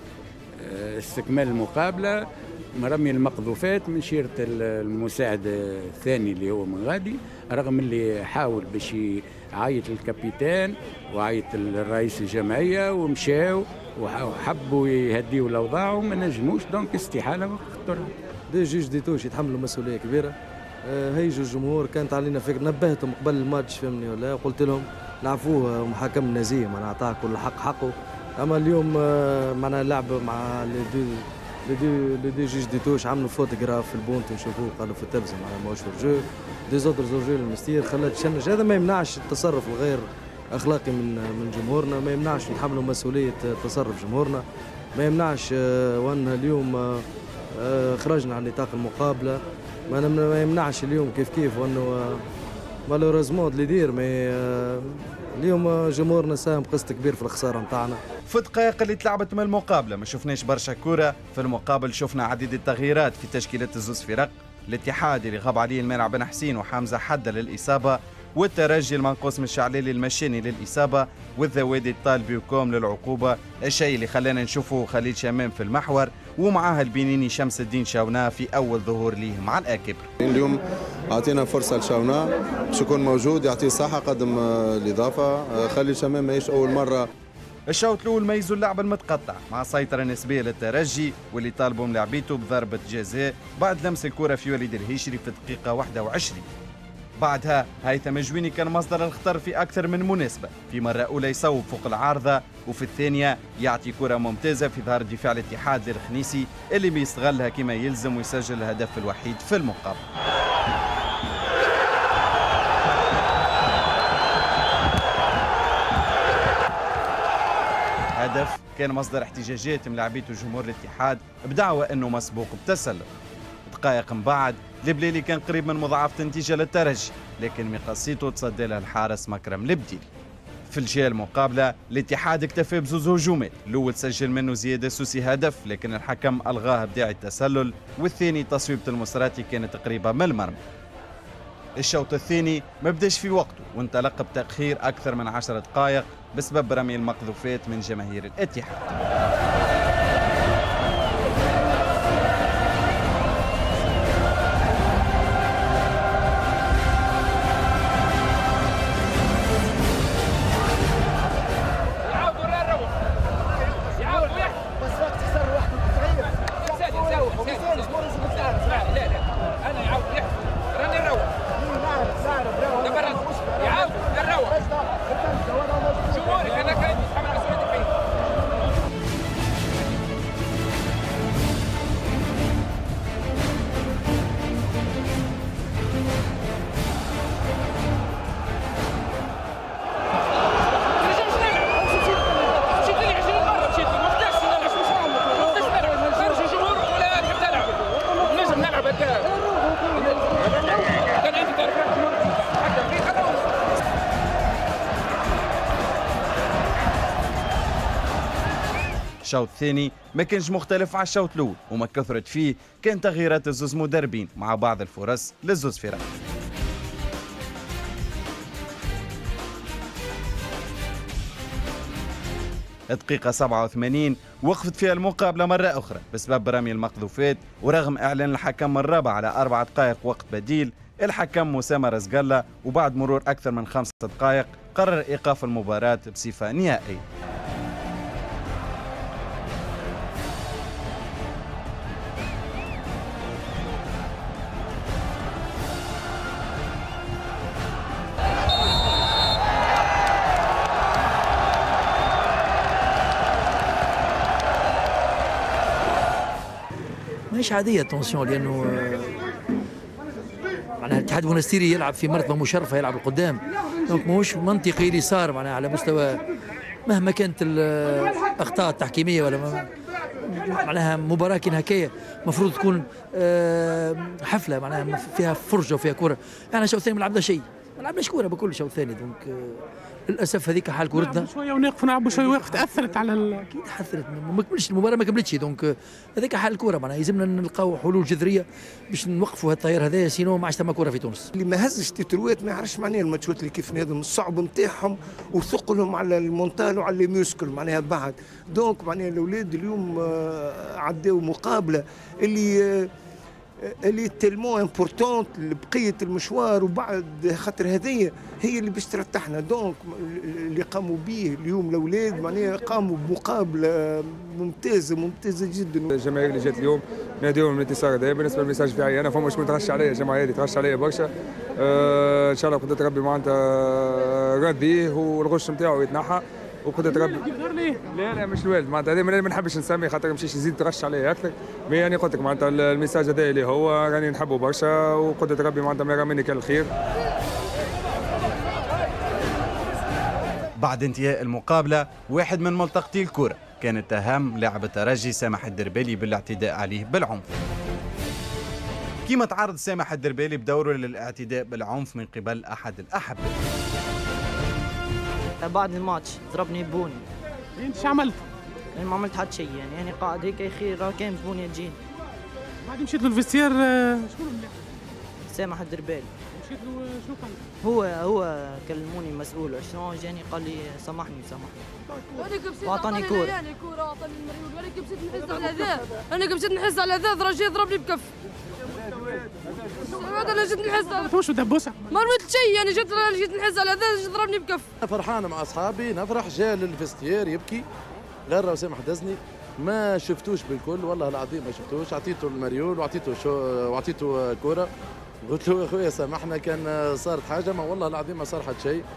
استكمال المقابلة مرمي المقذوفات من شيرة المساعد الثاني اللي هو من غادي رغم اللي حاول باش يعيط الكابيتان وعيط الرئيس الجمعية ومشاو وحبوا يهديوا الاوضاع وما نجموش دونك استحاله وقت دي جوج ديتوش يتحملوا مسؤوليه كبيره. هيجوا الجمهور كانت علينا فكره نبهتهم قبل الماتش فهمني ولا قلت لهم نعرفوه محاكم نزيه معناها نعطاه كل حق حقه. اما اليوم معناها لعب مع لي دي جوج ديتوش عملوا فوتوغراف في البونت نشوفوه قالوا في التلفزه معناها ماهوش في الجو دي زودر زوجين المستير خلات تشنج. هذا ما يمنعش التصرف الغير اخلاقي من جمهورنا ما يمنعش نتحملوا مسؤوليه تصرف جمهورنا ما يمنعش وان اليوم خرجنا عن نطاق المقابله ما يمنعش اليوم كيف وانه مالوريزمون اللي يدير اليوم جمهورنا ساهم قسط كبير في الخساره نتاعنا. في الدقائق اللي تلعبت من المقابله ما شفناش برشا كوره. في المقابل شفنا عديد التغييرات في تشكيله الزوز فرق. الاتحاد اللي غاب عليه المانع بن حسين وحمزه حده للاصابه والترجي المنقوص من الشعليلي المشاني للإصابة والذوادي الطالبي وكوم للعقوبة. الشيء اللي خلانا نشوفه خليل شمام في المحور ومعاه البنيني شمس الدين شاونا في أول ظهور ليه مع الأكبر. اليوم أعطينا فرصة لشاونا باش يكون موجود يعطيه صحة قدم الإضافة. خليل شمام ماهيش أول مرة. الشوط الأول ميزوا اللعب المتقطع مع سيطرة نسبية للترجي واللي طالبوا ملاعبيته بضربة جزاء بعد لمس الكرة في وليد الهيشري في الدقيقة 21. بعدها هيثم الجويني كان مصدر الخطر في أكثر من مناسبة. في مرة أولى يصوب فوق العارضة وفي الثانية يعطي كرة ممتازة في ظهر دفاع الاتحاد للخنيسي اللي بيستغلها كما يلزم ويسجل الهدف الوحيد في المقابل. هدف كان مصدر احتجاجات من لاعبيته جمهور الاتحاد بدعوى انه مسبوق بتسلل. دقائق من بعد البليلي كان قريب من مضاعفة النتيجة للترجي، لكن مقصيته تصدى لها الحارس مكرم البديلي. في الجهة المقابلة الاتحاد اكتفى بزوز هجومات، الأول سجل منه زياد السوسي هدف لكن الحكم ألغاه بداعي التسلل، والثاني تصويبة المصراتي كانت قريبة من المرمى. الشوط الثاني ما بداش في وقته وانطلق بتأخير أكثر من 10 دقائق بسبب رمي المقذوفات من جماهير الاتحاد. الشوط الثاني ما كانش مختلف على الشوط الاول، وما كثرت فيه كان تغييرات الزوز مدربين مع بعض الفرص للزوز فرق. الدقيقة 87 وقفت فيها المقابلة مرة أخرى بسبب رمي المقذوفات، ورغم إعلان الحكم الرابع على 4 دقائق وقت بديل، الحكم مسامة رزقلة وبعد مرور أكثر من 5 دقائق قرر إيقاف المباراة بصفة نهائية. مش عادية تونسيون، لأنه معناها الاتحاد المنستيري يلعب في مرتبة مشرفة، يلعب القدام، دونك ماهوش منطقي اللي صار معناها على مستوى مهما كانت الأخطاء التحكيمية ولا معناها مباراة كان هكايا المفروض تكون حفلة معناها فيها فرجة وفيها كرة. يعني الشوط الثاني ما لعبنا شيء، ما لعبناش كرة بكل الشوط الثاني، دونك للاسف هذيك حال كورتنا شويه ونقف نلعبوا شويه وقت اثرت على اكيد اثرت، ما كملش المباراه ما كملتش، دونك هذيك حال الكره معناها لازمنا نلقاو حلول جذريه باش نوقفوا الطيار هذايا، سينو ما عادش ثم كره في تونس. اللي ما هزش تتروات ما يعرفش معناها الماتشات اللي كيف هذم الصعب نتاعهم وثقلهم على المونتال وعلى الميوسكل معناها بعد، دونك معناها الاولاد اليوم عداو مقابله اللي تيلمون امبورتونت لبقيه المشوار، وبعد خاطر هذه هي اللي باش ترتحنا. دونك اللي قاموا به اليوم الاولاد معناها قاموا بمقابله ممتازه جدا. الجماهير اللي جات اليوم ناديهم الانتصار هذا. بالنسبه للميساج تاعي انا فما شكون تغش عليا، الجماهير اللي تغش عليا برشا، ان شاء الله قدرت ربي معناتها رديه والغش نتاعو يتنحى وقدرت ربي. لا مش الوالد معناتها هذا ما نحبش نسميه خاطر ما يمشيش يزيد تغش عليه اكثر، مي يعني قلت لك معناتها الميساج هذا اللي هو راني نحبه برشا وقدرت ربي معناتها ما يرى مني كان الخير. بعد انتهاء المقابله واحد من ملتقطي الكره كان اتهم لاعب الترجي سامح الدربالي بالاعتداء عليه بالعنف. كيما تعرض سامح الدربالي بدوره للاعتداء بالعنف من قبل احد الاحبه. بعد الماتش ضربني بوني. انت شو عملت؟ يعني ما عملت حتى شيء، يعني قاعد هيك يا اخي راه كان بوني تجيني. بعد مشيت للفيستير شكون اللي سامح الدربالي. مشيت له شو قال؟ هو كلموني المسؤول شنو جاني قال لي سامحني واعطاني كوره. يعني كوره اعطاني المريول وانا كبست نحس على ذا، انا كبست نحس على ذا راه جاي يضربني بكف. انا جيت نحس واش دبوسه؟ ما رميت شيء، يعني جيت نحس على ذا جيت ضربني بكف. فرحانه مع اصحابي نفرح، جا للفيستير يبكي غير راه سامح دزني ما شفتوش بالكل والله العظيم ما شفتوش، اعطيته المريول واعطيته كوره، قلت له يا خويا سامحنا كان صارت حاجه، ما والله العظيم ما صار حتى شيء.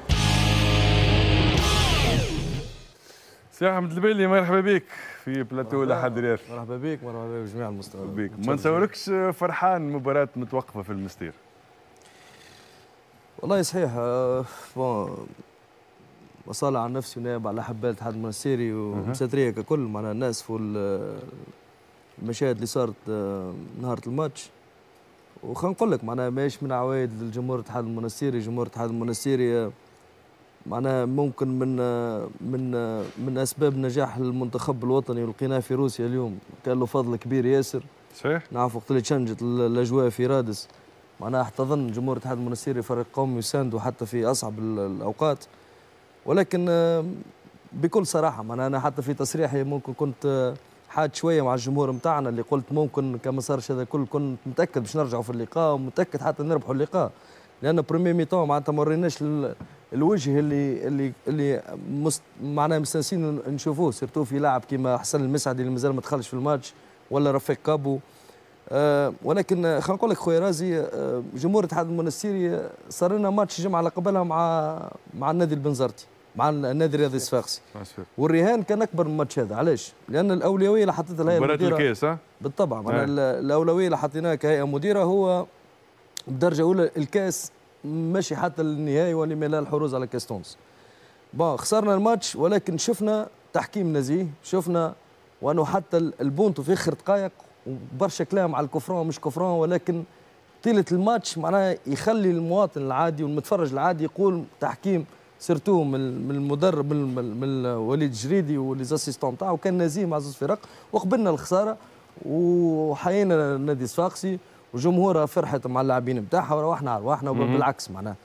سي احمد البيلي مرحبا بك في بلاتو لحد رياض. مرحبا بك بجميع المستمعين. بك ما نصوركش فرحان مباراة متوقفة في المستير. والله صحيح بون مصالح على نفسي ونائب على حبال الاتحاد المنستيري ومساتريه ككل معناها الناس في المشاهد اللي صارت نهار الماتش. وخلينا نقول لك معناها ماهيش من عوايد الجمهور الاتحاد المنستيري. جمهور الاتحاد المنستيري معناها ممكن من اسباب نجاح المنتخب الوطني ولقيناه في روسيا اليوم كان له فضل كبير ياسر. صحيح. نعرف وقت اللي تشنجت الاجواء في رادس معناها احتضن جمهور الاتحاد المنستيري فريق قومي يساندوا حتى في اصعب الاوقات. ولكن بكل صراحه معناها انا حتى في تصريحي ممكن كنت حاد شويه مع الجمهور نتاعنا اللي قلت ممكن كما صارش هذا الكل كنت متاكد باش نرجعوا في اللقاء ومتاكد حتى نربحوا اللقاء لان بريمي ميتون معناتها ما وريناش الوجه اللي معناها مستانسين نشوفوه سيرتو في لاعب كيما حسن المسعدي اللي مازال ما دخلش في الماتش ولا رفيق كابو. ولكن خلينا نقول لك خويا رازي جمهور الاتحاد المنستيري صار لنا ماتش الجمعه اللي قبلها مع النادي البنزرتي مع النادي الرياضي الصفاقسي والرهان كان اكبر من الماتش هذا. علاش؟ لان الاولويه اللي حطيتها الهيئه المديره مباراه الكاس بالطبع الاولويه اللي حطيناها كهيئه مديره هو بدرجه اولى الكاس ماشي حتى للنهائي ولما لا الحروز على كاس تونس. خسرنا الماتش ولكن شفنا تحكيم نزيه. شفنا وانه حتى البونتو في اخر دقائق وبرشا كلام على الكفران ومش كفران ولكن طيله الماتش معناها يخلي المواطن العادي والمتفرج العادي يقول تحكيم سيرتو من المدرب من وليد الجريدي وليزاسيستون تاعو كان نزيه مع زوج فرق وقبلنا الخساره وحيينا النادي الصفاقسي وجمهورها فرحت مع اللاعبين نتاعها وروحنا على رواحنا وبالعكس معناها.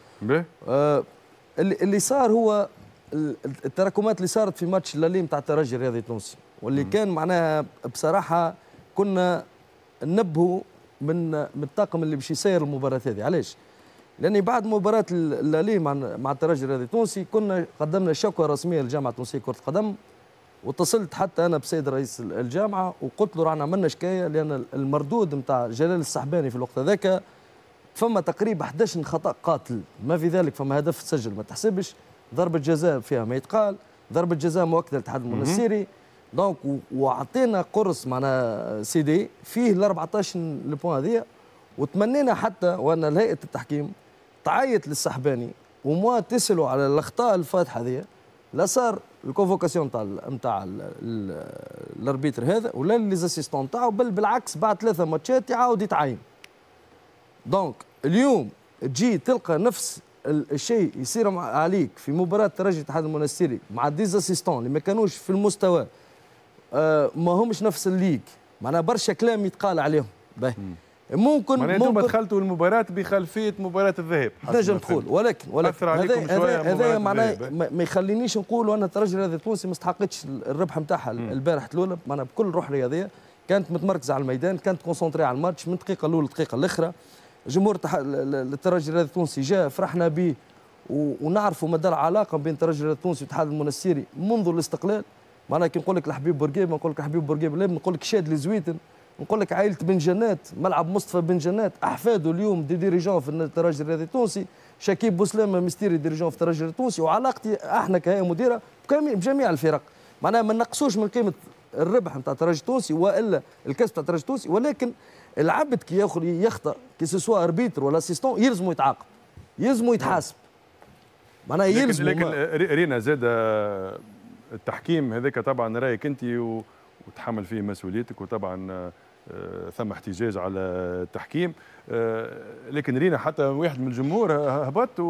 اللي صار هو التراكمات اللي صارت في ماتش الليل نتاع الترجي الرياضي التونسي واللي كان معناها بصراحه كنا ننبهوا من الطاقم اللي باش يسير المباراه هذه. علاش؟ لاني بعد مباراه الليل مع الترجي الرياضي التونسي كنا قدمنا شكوى رسميه للجامعه التونسيه لكره القدم واتصلت حتى انا بسيد رئيس الجامعه وقلت له رانا عملنا شكايه لان المردود نتاع جلال السحباني في الوقت هذاك فما تقريبا 11 خطا قاتل ما في ذلك فما هدف تسجل ما تحسبش ضربه جزاء فيها ما يتقال ضربه جزاء مؤكده للاتحاد المنستيري دونك وعطينا قرص معنا سي دي فيه ال 14 البوان هذيا وتمنينا حتى وان هيئه التحكيم تعيط للسحباني وما تسالوا على الاخطاء الفاتحه هذيا لا صار الكونفوكاسيون نتاع الاربيتر هذا ولا ليزاسيستون نتاعو بل بالعكس بعد 3 ماتشات يعاود يتعين. دونك اليوم تجي تلقى نفس الشيء يصير عليك في مباراه الترجي الاتحاد المنستيري مع ديزاسيستون اللي ما كانوش في المستوى ما همش نفس الليج معناها برشا كلام يتقال عليهم باهي ممكن انتم دخلتوا المباراه بخلفيه مباراه الذهاب نجم تقول ولكن هذا معناه ما يخلينيش نقول ان الترجي الرياضي التونسي ما استحقتش الربح نتاعها البارح الاولى معناها بكل روح رياضيه كانت متمركزه على الميدان كانت كونسونتري على الماتش من الدقيقه الاولى للدقيقه الاخرى. جمهور الترجي الرياضي التونسي جاء فرحنا به ونعرفوا مدى العلاقه بين الترجي الرياضي التونسي والاتحاد المنستيري منذ الاستقلال. معناها كي نقول لك الحبيب بورقيب نقول لك حبيب بورقيب لا نقول لك شاد لزويتن نقول لك عائله بن جنات ملعب مصطفى بن جنات احفاده اليوم دي ديريجون في الترجي الرياضي التونسي شكيب بوسلامه مستيري ديريجون في الترجي التونسي وعلاقتي احنا كهيئه مديره بجميع الفرق معناها ما نقصوش من قيمه الربح نتاع الترجي التونسي والا الكسب نتاع الترجي التونسي ولكن العبد كي يخطا كي سوا اربيتر ولا اسيستون يلزموا يتعاقب يلزموا يتحاسب معناها يلزموا لكن رينا زاد التحكيم هذاك طبعا رايك انت وتحمل فيه مسؤوليتك وطبعا ثم احتجاج على التحكيم لكن رينا حتى واحد من الجمهور هبط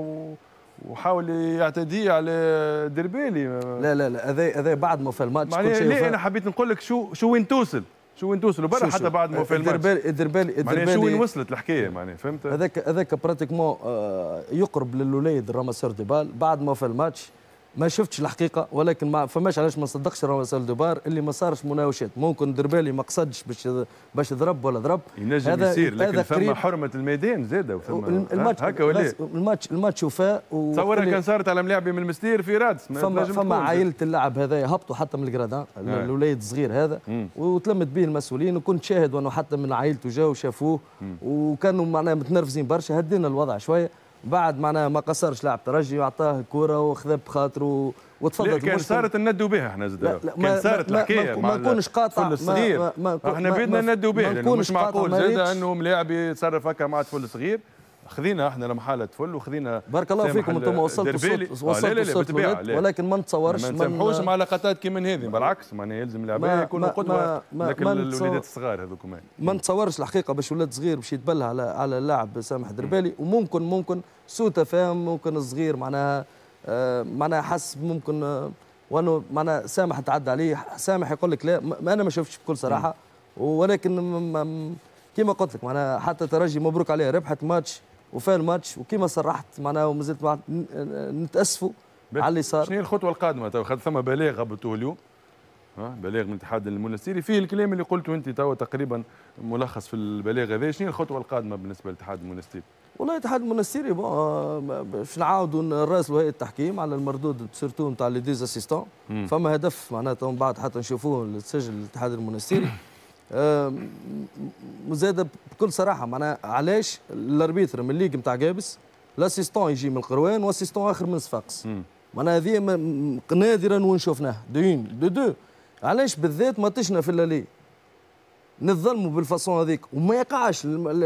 وحاول يعتدي على دربالي لا هذا بعد ما في الماتش كل شيء ليه انا حبيت نقول لك شو وين توصل وبرا حتى بعد ما في الماتش الدربالي شو وين وصلت الحكايه معناها فهمت هذاك براتيكمون يقرب للوليد راماسور ديبال بعد ما في الماتش ما شفتش الحقيقه ولكن ما فماش علاش ما نصدقش راماسور ديبار اللي ما صارش مناوشات ممكن دربالي ما قصدش باش يضرب ولا ضرب ينجم يصير لكن فما حرمه الميدان زاده وفما هكا ولا الماتش وفاء تصورها كان صارت على ملاعبي من المستير في رادس فما عائله اللاعب هذا هبطوا حتى من الجرادان الوليد الصغير هذا وتلمت به المسؤولين وكنت شاهد وانه حتى من عائلته جاوا وشافوه وكانوا معناها متنرفزين برشا هدينا الوضع شويه بعد معناها ما قصرش لاعب ترجي وعطاه الكره وخذا بخاطره وتفضل كان صارت ندوا بها احنا زاد كان صارت الحكايه ما نكونش قاطع الصغير احنا بدنا ندوا بها لانه مش معقول زاد انه لاعب يتصرف هكا مع طفل صغير خذينا احنا لمحاله فل وخذينا بارك الله فيكم انتم وصلتوا الصوت ولكن ما نتصورش ما نسامحوش مع لقطات كيما هذه، بالعكس معناها يلزم اللاعبين يكونوا قدوه لكن الوليدات الصغار هذوك ما نتصورش الحقيقه باش ولاد صغير باش يتبلى على اللاعب سامح دربالي، وممكن سوء تفاهم، ممكن الصغير معناها حس ممكن وانه معناها سامح تعدى عليه، سامح يقول لك لا انا ما شفتش بكل صراحه، ولكن كما قلت لك معناها حتى ترجي مبروك عليه ربحت ماتش وفاء الماتش، وكما صرحت معناها ومازلت نتاسفوا على اللي صار. شنو هي الخطوه القادمه؟ تو ثم بلاغ غبطوه اليوم، بلاغ من الاتحاد المنستيري فيه الكلام اللي قلته انت تو تقريبا ملخص في البلاغ هذا. شنو هي الخطوه القادمه بالنسبه للاتحاد المنستيري؟ والله الاتحاد المنستيري باش نعاودوا نراسلوا هيئه التحكيم على المردود سيرتو نتاع لي ديز اسيستون، فما هدف معناتها من بعد حتى نشوفوه تسجل الاتحاد المنستيري. مزاده بكل صراحه معناها علاش الاربيتر من الليج نتاع جابس الاسيستون يجي من القروان واسيستون اخر من صفاقس، معناها هذه نادرا وين شفناها دو علاش بالذات ما طشنا في اللالي نتظلموا بالفاسون هذيك وما يقعش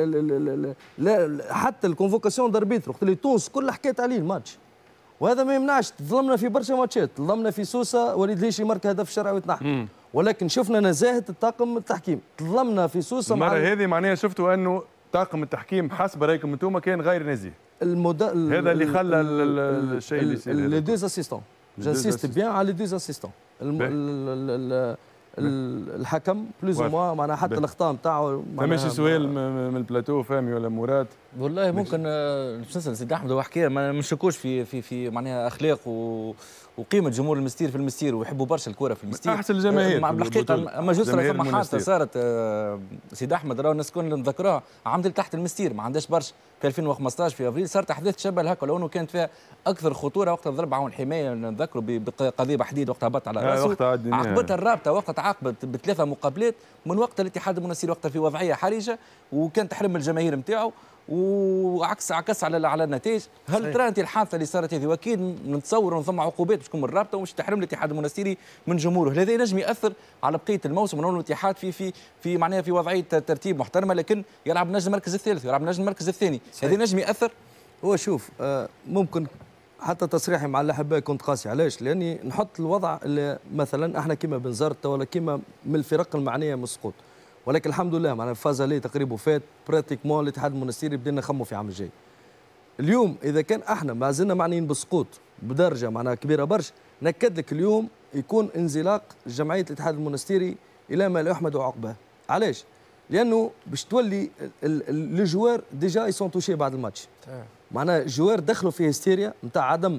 حتى الكونفوكاسيون داربيتر وقت اللي تونس كل حكيت عليه الماتش، وهذا ما يمنعش تظلمنا في برشا ماتشات، تظلمنا في سوسه وليد ليشي مارك هدف شرعي وتنحى، ولكن شفنا نزاهه الطاقم التحكيم، تظلمنا في سوسه المره هذه معناها شفتوا انه طاقم التحكيم حسب رايكم انتم كان غير نزيه. هذا اللي خلى الشيء اللي يصير. لي دوز اسيستون جانسيست بيان على لي دوز اسيستون الحكم بلوز موا معناها حتى الاخطاء نتاعو. ماشي سؤال من البلاتو فهمي ولا مراد؟ والله ممكن باش نسال سيدي احمد وحكايه ما نشكوش في معناها اخلاق وقيمه جمهور المستير في المستير ويحبوا برشا الكره في المستير. احسن الجماهير بالحقيقه اما جوست فما حادثه صارت سيدي احمد راهو الناس الكل نذكروها عملت تحت المستير ما عندهاش برشا في 2015 في افريل صارت احداث تشبه هكا لو انه كانت فيها اكثر خطوره وقت ضرب عون حمايه نذكروا بقضيه بحديد وقتها هبط على راسه عقبتها الرابطه وقت عاقبت بثلاثه مقابلات من وقت الاتحاد المنستيري وقتها في وضعيه حرجه وكان تحرم الجماهير نتاعو وعكس على النتائج. هل ترى انت الحادثه اللي صارت هذه واكيد نتصور ان ثم عقوبات باش تكون من الرابطه ومش تحرم الاتحاد المنستيري من جمهوره، هذا ينجم ياثر على بقيه الموسم ونقول الاتحاد في معناها في وضعيه ترتيب محترمه لكن يلعب نجم المركز الثالث يلعب نجم المركز الثاني، هذا ينجم ياثر. هو شوف ممكن حتى تصريحي مع الاحباء كنت قاسي علاش؟ لاني نحط الوضع اللي مثلا احنا كيما بنزرت ولا كيما من الفرق المعنيه من السقوط، ولكن الحمد لله معنا فازالي تقريبا فات براتيكمون الاتحاد المنستيري بدينا نخموا في عام الجاي. اليوم اذا كان احنا ما زلنا معنيين بالسقوط بدرجه معناها كبيره برشا، نكد لك اليوم يكون انزلاق جمعيه الاتحاد المنستيري الى ما لا يحمد عقباه. علاش؟ لانه باش تولي لي جوار ديجا يسون توشي بعد الماتش. معناها الجوار دخلوا في هستيريا نتاع عدم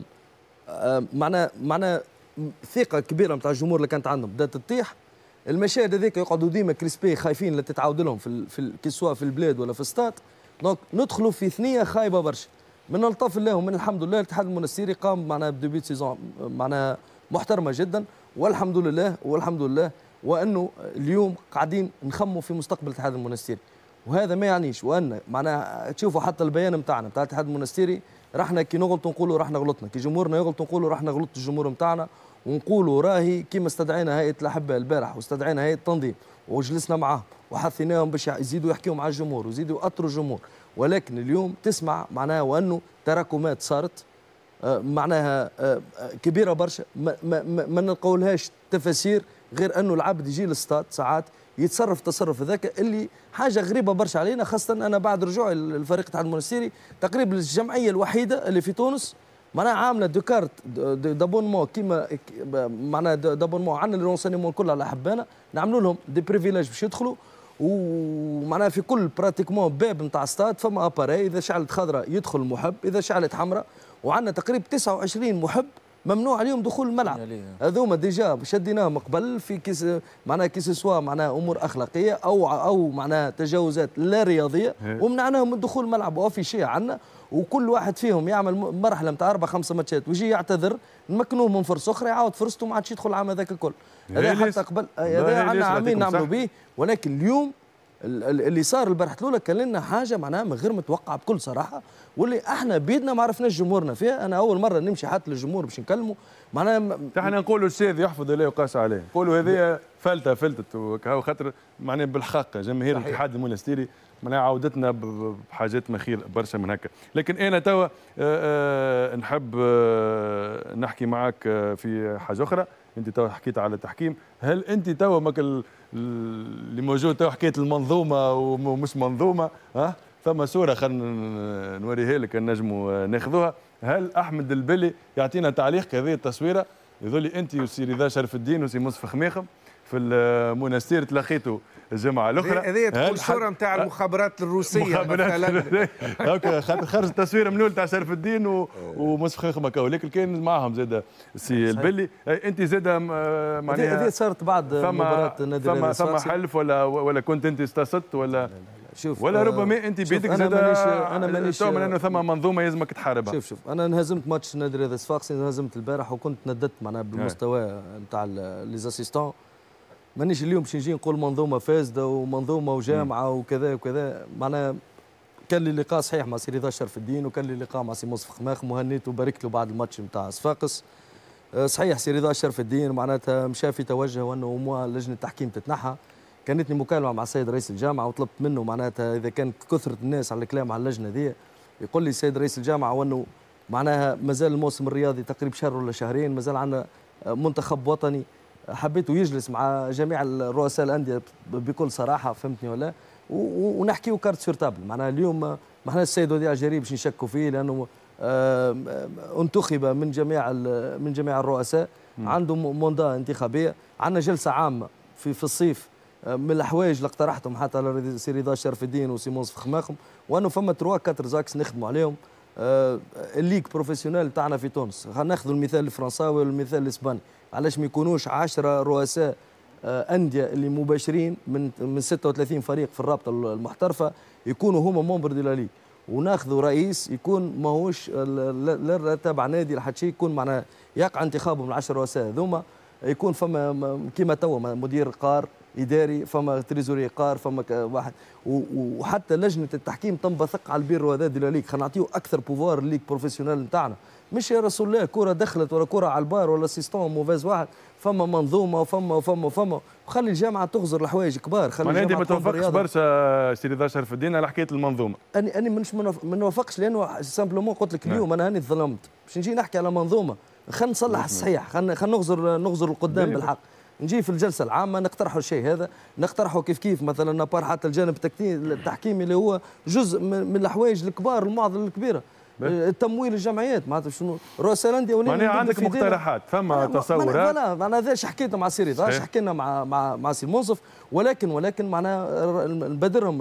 معناها ثقه كبيره نتاع الجمهور اللي كانت عندهم بدات تطيح. المشاهد هذيك يقعدوا ديما كريسبي خايفين لا تتعاود لهم في كسوا في البلاد ولا في الستاد، دونك ندخلوا في ثنيه خايبه برشا. من الطف الله ومن الحمد لله الاتحاد المنستيري قام معنا بديبيت سيزون معناها محترمه جدا والحمد لله وانه اليوم قاعدين نخموا في مستقبل الاتحاد المنستيري، وهذا ما يعنيش وان معناها تشوفوا حتى البيان نتاعنا نتاع الاتحاد المنستيري رحنا كي نغلطوا نقولوا رحنا غلطنا، كي جمهورنا يغلطوا نقولوا رحنا غلط الجمهور نتاعنا، ونقولوا راهي كيما استدعينا هيئه الاحباء البارح واستدعينا هيئه التنظيم وجلسنا معاهم وحثيناهم باش يزيدوا يحكيوا مع الجمهور ويزيدوا يأطروا الجمهور، ولكن اليوم تسمع معناها وانه تراكمات صارت معناها كبيره برشا ما نلقاولهاش تفاسير غير انه العبد يجي للستاد ساعات يتصرف التصرف هذاك اللي حاجه غريبه برشا علينا، خاصه انا بعد رجوعي الفريق الاتحاد المنستيري تقريبا الجمعيه الوحيده اللي في تونس معناها عامله دوكارت دابونمون كيما معناها دابونمون عندنا الرونسينمون كلها على احبائنا نعملوا لهم دي بريفيليج باش يدخلوا، ومعناها في كل براتيكمون باب نتاع ستاد فما اباري اذا شعلت خضراء يدخل محب، اذا شعلت حمراء، وعندنا تقريبا 29 محب ممنوع عليهم دخول الملعب. هذوما ديجا شديناهم قبل في كيس معناها كيس سوا معناها امور اخلاقيه او معناها تجاوزات لا رياضيه ومنعناهم من دخول الملعب، وفي شيء عندنا وكل واحد فيهم يعمل مرحله نتاع 4-5 ماتشات ويجي يعتذر نمكنوه من فرصه اخرى يعاود فرصته ما عادش يدخل العام هذاك الكل. هذا حتى قبل هذا عندنا عامين نعملوا به، ولكن اليوم اللي صار البارحه الاولى كان لنا حاجه معناها من غير متوقعه بكل صراحه، واللي احنا بيدنا ما عرفناش جمهورنا فيها. انا اول مره نمشي حتى للجمهور باش نكلمه معناها احنا نقولوا الشاذ يحفظ لا يقاس عليه، نقولوا هذه فلتت وكهو خاطر معناها بالحق جماهير الاتحاد المونستيري معناها عودتنا بحاجات مخير برشا من هكا. لكن انا توا نحب نحكي معك في حاجه اخرى. انت توا حكيت على التحكيم، هل انت توا ماك اللي موجود توا حكايه المنظومه ومش منظومه؟ ثم صوره خلينا نوريها لك نجموا ناخذوها. هل احمد البلي يعطينا تعليق كهذه التصويره يظل انت وسي رضا شرف الدين وسي مصطفى خميخم في المونستير تلاقيتوا الجمعه الاخرى؟ هذه تكون صوره نتاع المخابرات الروسيه مثلا. هكا خرج تصويره من الاول تاع شرف الدين ومصطفى خميخم هكا، ولكن كان معهم زاد السي البلي. انت زاد معناها هذه صارت بعد مباراه النادي الرياضي ثم حلف ولا كنت انت استرسلت ولا شوف ولا ربما انت بيدك زاد انا مانيش من انه ثم منظومه يلزمك تحاربها. شوف انا انهزمت ماتش النادي الرياضي الصفاقسي، انهزمت البارح وكنت نددت معناها بالمستوى نتاع لي زاسيستون. مانيش اليوم باش نجي نقول منظومه فاسده ومنظومه وجامعه وكذا وكذا. معناها كان لي لقاء صحيح مع سي رضا شرف الدين وكان لي لقاء مع سي مصطفى خماخم وهنيت وباركت له بعد الماتش نتاع صفاقس. صحيح سي رضا شرف الدين معناتها مشى في توجه وانه لجنه التحكيم تتنحى. كانتني مكالمه مع السيد رئيس الجامعه وطلبت منه معناتها اذا كان كثره الناس على الكلام على اللجنه دي، يقول لي السيد رئيس الجامعه وانه معناها مازال الموسم الرياضي تقريبا شهر ولا شهرين، مازال عندنا منتخب وطني. حبيته يجلس مع جميع الرؤساء الانديه بكل صراحه، فهمتني ولا؟ ونحكيو كارت سور تابل. معناها اليوم ما احنا السيد وديع جريب باش نشكوا فيه لانه انتخب من جميع الرؤساء، عنده موندا انتخابيه. عندنا جلسه عامه في الصيف من الحوايج اللي اقترحتهم حتى على سي رضا شرف الدين وسي مصطفى خماخم، وانه فما 3-4 زاكس نخدموا عليهم. الليج بروفيسيونيل تاعنا في تونس، خلينا ناخذوا المثال الفرنساوي والمثال الاسباني. علاش ما يكونوش 10 رؤساء انديه اللي مباشرين من 36 فريق في الرابطه المحترفه يكونوا هما مومبر دي لا ليغ، وناخذوا رئيس يكون ماهوش لا تابع نادي لا حتى شيء، يكون معناها يقع انتخابهم ال10 رؤساء هذوما، يكون فما كيما توا مدير قار اداري، فما تريزوري قار، فما واحد، وحتى لجنه التحكيم تنبثق على البيرو هذا دي لا ليغ. خلينا نعطيو اكثر بوفوار ليك بروفيسيونيل نتاعنا، مش يا رسول الله كره دخلت ولا كره على البار ولا سيستون موفاز واحد. فما منظومه وفما وخلي الجامعه تغزر الحوايج كبار. خلي الجامعه ما توافقش برشا سي رضا شرف الدين على حكايه المنظومه. اني مش ما نوافقش لانه سامبلومون قلت لك اليوم انا هاني ظلمت باش نجي نحكي على منظومه. خلينا نصلح الصحيح، خلينا نغزر القدام بالحق. نجي في الجلسه العامه نقترحوا الشيء هذا، نقترحوا كيف مثلا نبار حتى الجانب التحكيمي اللي هو جزء من الحوايج الكبار المعضله الكبيره. التمويل الجمعيات معناتها شنو رؤساء الانديه معناها عندك مقترحات، فما تصورات. انا هذا حكيت مع سي رضا، حكينا مع سي منصف، ولكن معناها نبادرهم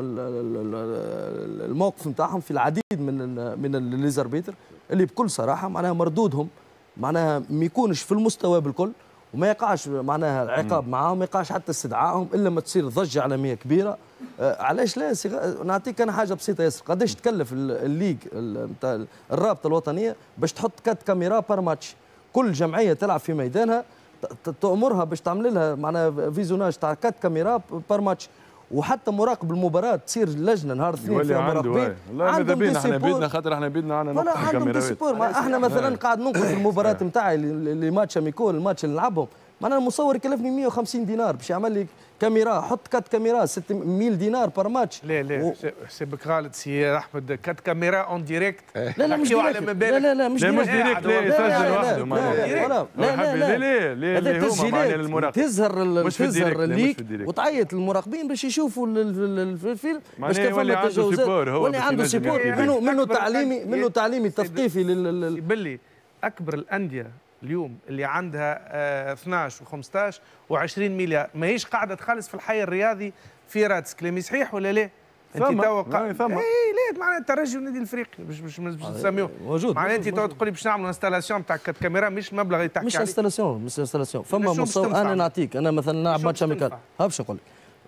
الموقف نتاعهم في العديد من الليزربيتر اللي بكل صراحه معناها مردودهم معناها ما يكونش في المستوى بالكل، وما يقعش معناها العقاب معاهم، ما يقعش حتى استدعائهم الا ما تصير ضجه عالميه كبيره. علاش لا نعطيك انا حاجه بسيطه ياسر. قداش تكلف الليج نتاع الرابطه الوطنيه باش تحط 4 كاميرا بار ماتش؟ كل جمعيه تلعب في ميدانها تامرها باش تعمل لها معناها فيزيوناج تاع 4 كاميرا بار ماتش، وحتى مراقب المباراه تصير لجنه نهار الاثنين فيها مراقبين. والله ماذا بينا احنا بيدنا خاطر احنا بيدنا عندنا نقطه كاميرات. احنا مثلا قاعد ننقذ المباراه نتاعي اللي ماتش اميكول، الماتش اللي نلعبهم، معناها المصور يكلفني 150 دينار باش يعمل لي كاميرا، حط 4 كاميرا 600 دينار بار ماتش. لا سيبك غلط سي احمد، 4 كاميرا اون ديريكت. لا مش ديريكت، لا مش ديريكت، لا يسجل وحده لا هذا تسجيلات تظهر الليك وتعيط للمراقبين باش يشوفوا الفيلم باش تفهم التجاوزات. واللي عنده سيبور منه تعليمي تثقيفي باللي اكبر الانديه اليوم اللي عندها 12 و15 و20 مليار ماهيش قاعده تخلص في الحي الرياضي في راتس كلامي صحيح ولا لا؟ انت توقع اي لا معناها الترجي والنادي الافريقي مش نسميوه موجود. معناها انت تقعد تقول لي باش نعملوا انستالاسيون تاع 4 كاميرا مش المبلغ اللي تحكي عليه. مش انستالاسيون فما مصور. انا نعطيك انا مثلا نلعب ماتش اميكال باش نقول لك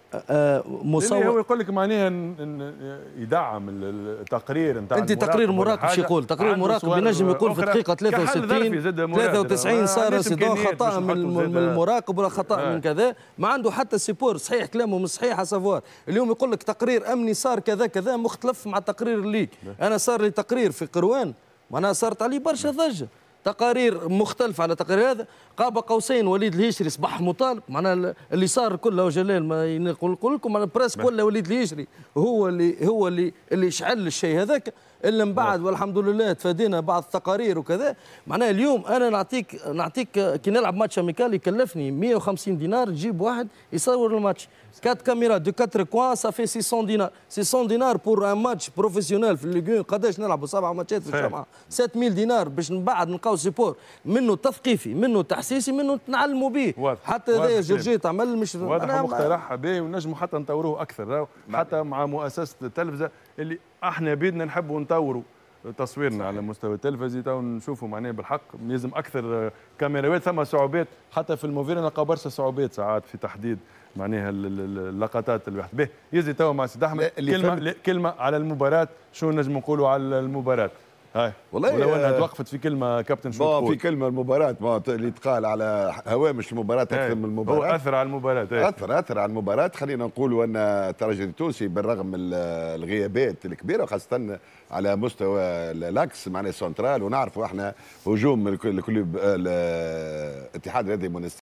مصور هو يقول لك معناها يدعم التقرير نتاع انت تقرير مراقب شو يقول؟ تقرير مراقب ينجم يقول في الدقيقه 93 صار سيدون خطا من المراقب ولا خطا من كذا، ما عنده حتى سيبور صحيح كلامه مش صحيح سافوار. اليوم يقول لك تقرير امني صار كذا كذا مختلف مع تقرير الليج. انا صار لي تقرير في قروان معناها صارت عليه برشا ضجه، تقارير مختلفة على تقرير هذا. قاب قوسين وليد الهيشري صبح مطالب، معناها اللي صار كله جلال ما نقول لكم انا بريس كله وليد الهيشري هو اللي شعل الشيء هذاك، الا من بعد والحمد لله تفادينا بعض التقارير وكذا. معناها اليوم انا نعطيك كي نلعب ماتش اميكال يكلفني 150 دينار نجيب واحد يصور الماتش، 4 كاميرا دو 4 كوان صافي 600 دينار، 600 دينار بور ان ماتش بروفيسيونيل في الليغون. قداش نلعبوا 7 ماتشات في الجامعه، 7000 دينار باش من بعد نلقاو سيبور منه تثقيفي منه تحسيسي منه نعلموا به. حتى هذا جورجي تعمل مش واضح مقترح به ونجموا حتى نطوروه اكثر، حتى مع مؤسسه التلفزه اللي احنا بيدنا نحبوا نطوروا تصويرنا على مستوى التلفزي تو نشوفوا معناه بالحق لازم اكثر كاميرات. ثم صعوبات حتى في الموفير نلقى برشا صعوبات ساعات في تحديد معناها اللقطات الواحد به. يزي تو مع سيد احمد كلمه على المباراه، شو نجم نقولوا على المباراه؟ هاي والله ولو انها توقفت في كلمه كابتن شو تقول؟ في كلمه المباراه اللي تقال على هوامش المباراه اكثر من المباراه، هو اثر على المباراه. اثر على المباراه. خلينا نقولوا ان الترجي التونسي بالرغم من الغيابات الكبيره خاصه على مستوى الاكس معناها سنترال، ونعرفوا احنا هجوم الاتحاد الرياضي